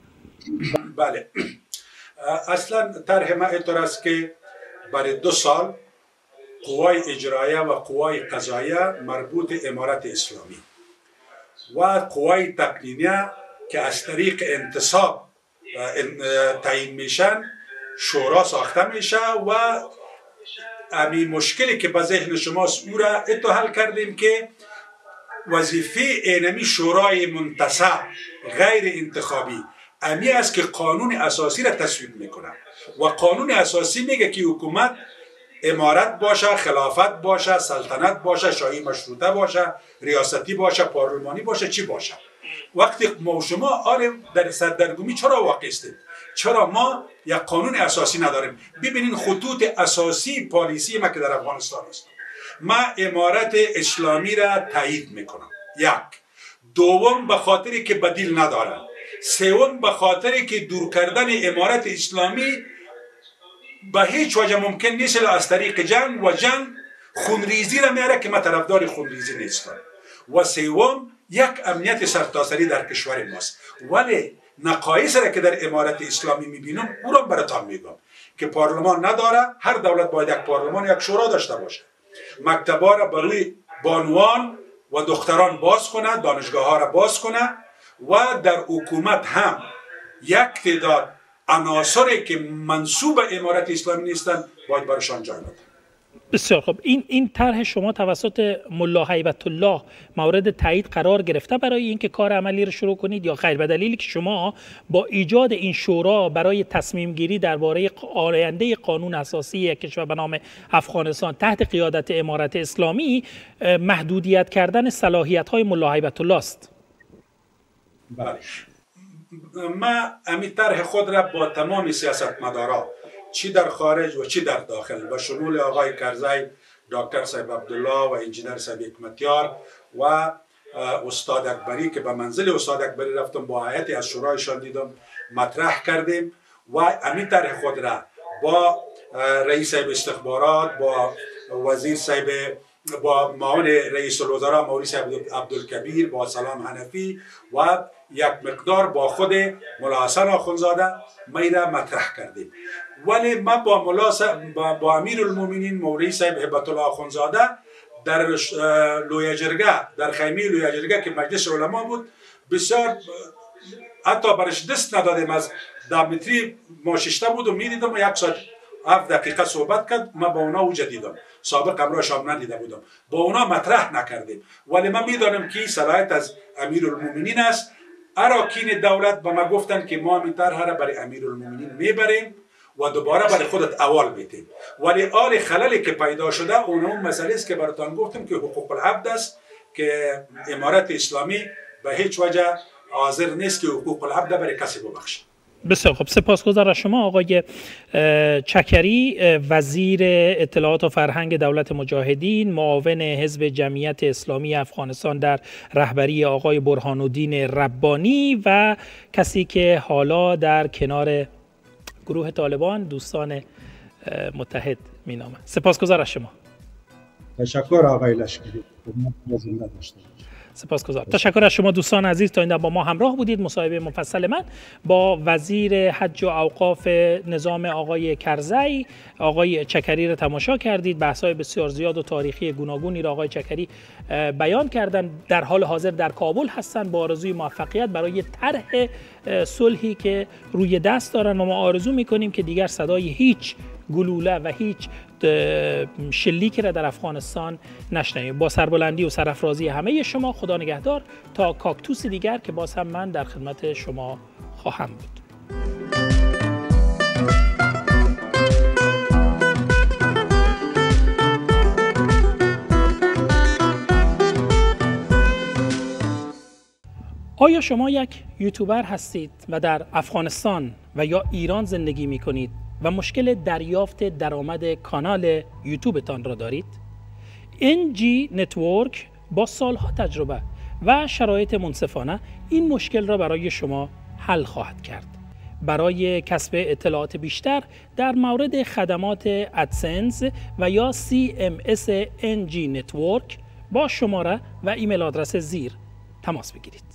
بله، اصلا طرح ما اینطور است که برای 2 سال قوای اجرایه و قوای قضاییه مربوط امارت اسلامی و قوای تقنینیه که از طریق انتصاب تعیین میشن شورا ساخته میشه و امی مشکلی که به ذهن شماست او را اتو حل کردیم که وظیفه اینمی شورای منتصب غیر انتخابی امی است که قانون اساسی را تصویب میکنه و قانون اساسی میگه که حکومت امارت باشه، خلافت باشه، سلطنت باشه، شاهی مشروطه باشه، ریاستی باشه، پارلمانی باشه، چی باشه. وقتی ما و شما در سردرگمی چرا واقع استیم؟ چرا ما یک قانون اساسی نداریم؟ ببینین خطوط اساسی پالیسی ما که در افغانستان است. ما امارت اسلامی را تایید میکنم. 1. دوم به خاطری که بدیل ندارم. 3 به خاطری که دور کردن امارت اسلامی به هیچ وجه ممکن نیست از طریق جنگ و جنگ خونریزی را میاره که ما طرفدار خونریزی نیستم. و 3 یک امنیت سرتاسری در کشور ماست. ولی نقایص را که در امارت اسلامی میبینم او را براتان میگم که پارلمان نداره. هر دولت باید یک پارلمان، یک شورا داشته باشه. مکتبا را برای بانوان و دختران باز کنه، دانشگاه ها را باز کنه و در حکومت هم یک تعداد عناصری که منسوب امارت اسلامی نیستند باید برشان جای بدن. بسیار خوب. این طرح شما توسط ملا هیبت الله مورد تایید قرار گرفته برای اینکه کار عملی رو شروع کنید یا خیر؟ به دلیلی که شما با ایجاد این شورا برای تصمیم گیری درباره آینده قانون اساسی کشور به نام افغانستان تحت قیادت امارت اسلامی محدودیت کردن صلاحیت‌های ملا هیبت الله است. بله. ما همین طرح خود را با تمام سیاستمدارا چی در خارج و چی در داخل و شمول آقای کرزی، دکتر صاحب عبدالله و انجینر صاحب حکمتیار و استاد اکبری که به منزل استاد اکبری رفتم با هیئتی از شورایشان دیدم مطرح کردیم و همین طرح خود را با رئیس صاحب استخبارات، با وزیر صاحب، با معاون رئیس الوزراء مولوی صاحب عبدالکبیر، با سلام حنفی و یک مقدار با خود ملا حسن آخوندزاده میره مطرح کردیم. ولی ما با امیرالمومنین مولوی صاحب هبت الله آخوندزاده در لویه جرگه، در خیمه لویه جرگه که مجلس علما بود، بسیار حتی برش دست ندادیم. از دامتری ما ششته بود و میدیدم و 1 ساعت 7 دقیقه صحبت کرد. ما با اونا اوجه دیدم، سابق امروز شام ندیده بودم، با اونا مطرح نکردیم. ولی من میدانم که صلاحیت از امیرالمومنین است. اراکین دولت به ما گفتن که ما این طرح را برای امیرالمومنین میبریم و دوباره برای خودت اول میتیم. ولی آل خللی که پیدا شده اون مسئله است که براتون گفتم که حقوق العبد است که امارت اسلامی به هیچ وجه حاضر نیست که حقوق العبد برای کسی ببخشه. بسیار خب، سپاسگزار از شما آقای چکری، وزیر اطلاعات و فرهنگ دولت مجاهدین، معاون حزب جمعیت اسلامی افغانستان در رهبری آقای برهان الدین ربانی و کسی که حالا در کنار گروه طالبان دوستان متحد مینامد. سپاسگزار از شما. تشکر آقای لشکری. زنده داشته باشید. سپاسگزار. تشکر از شما دوستان عزیز تا این با ما همراه بودید. مصاحبه مفصل من با وزیر حج و اوقاف نظام آقای کرزی، آقای چکری را تماشا کردید. بحث‌های بسیار زیاد و تاریخی گوناگونی را آقای چکری بیان کردند. در حال حاضر در کابل هستند با آرزوی موفقیت برای طرح صلحی که روی دست دارن و ما آرزو می‌کنیم که دیگر صدای هیچ گلوله و هیچ شلیکی را در افغانستان نشنویم. با سربلندی و سرافرازی همه شما، خدا نگهدار تا کاکتوس دیگر که باز هم من در خدمت شما خواهم بود. آیا شما یک یوتیوبر هستید و در افغانستان و یا ایران زندگی می کنید و مشکل دریافت درآمد کانال یوتیوبتان را دارید؟ NG نتورک با سالها تجربه و شرایط منصفانه این مشکل را برای شما حل خواهد کرد. برای کسب اطلاعات بیشتر در مورد خدمات ادسنس و یا CMS NG نتورک با شماره و ایمیل آدرس زیر تماس بگیرید.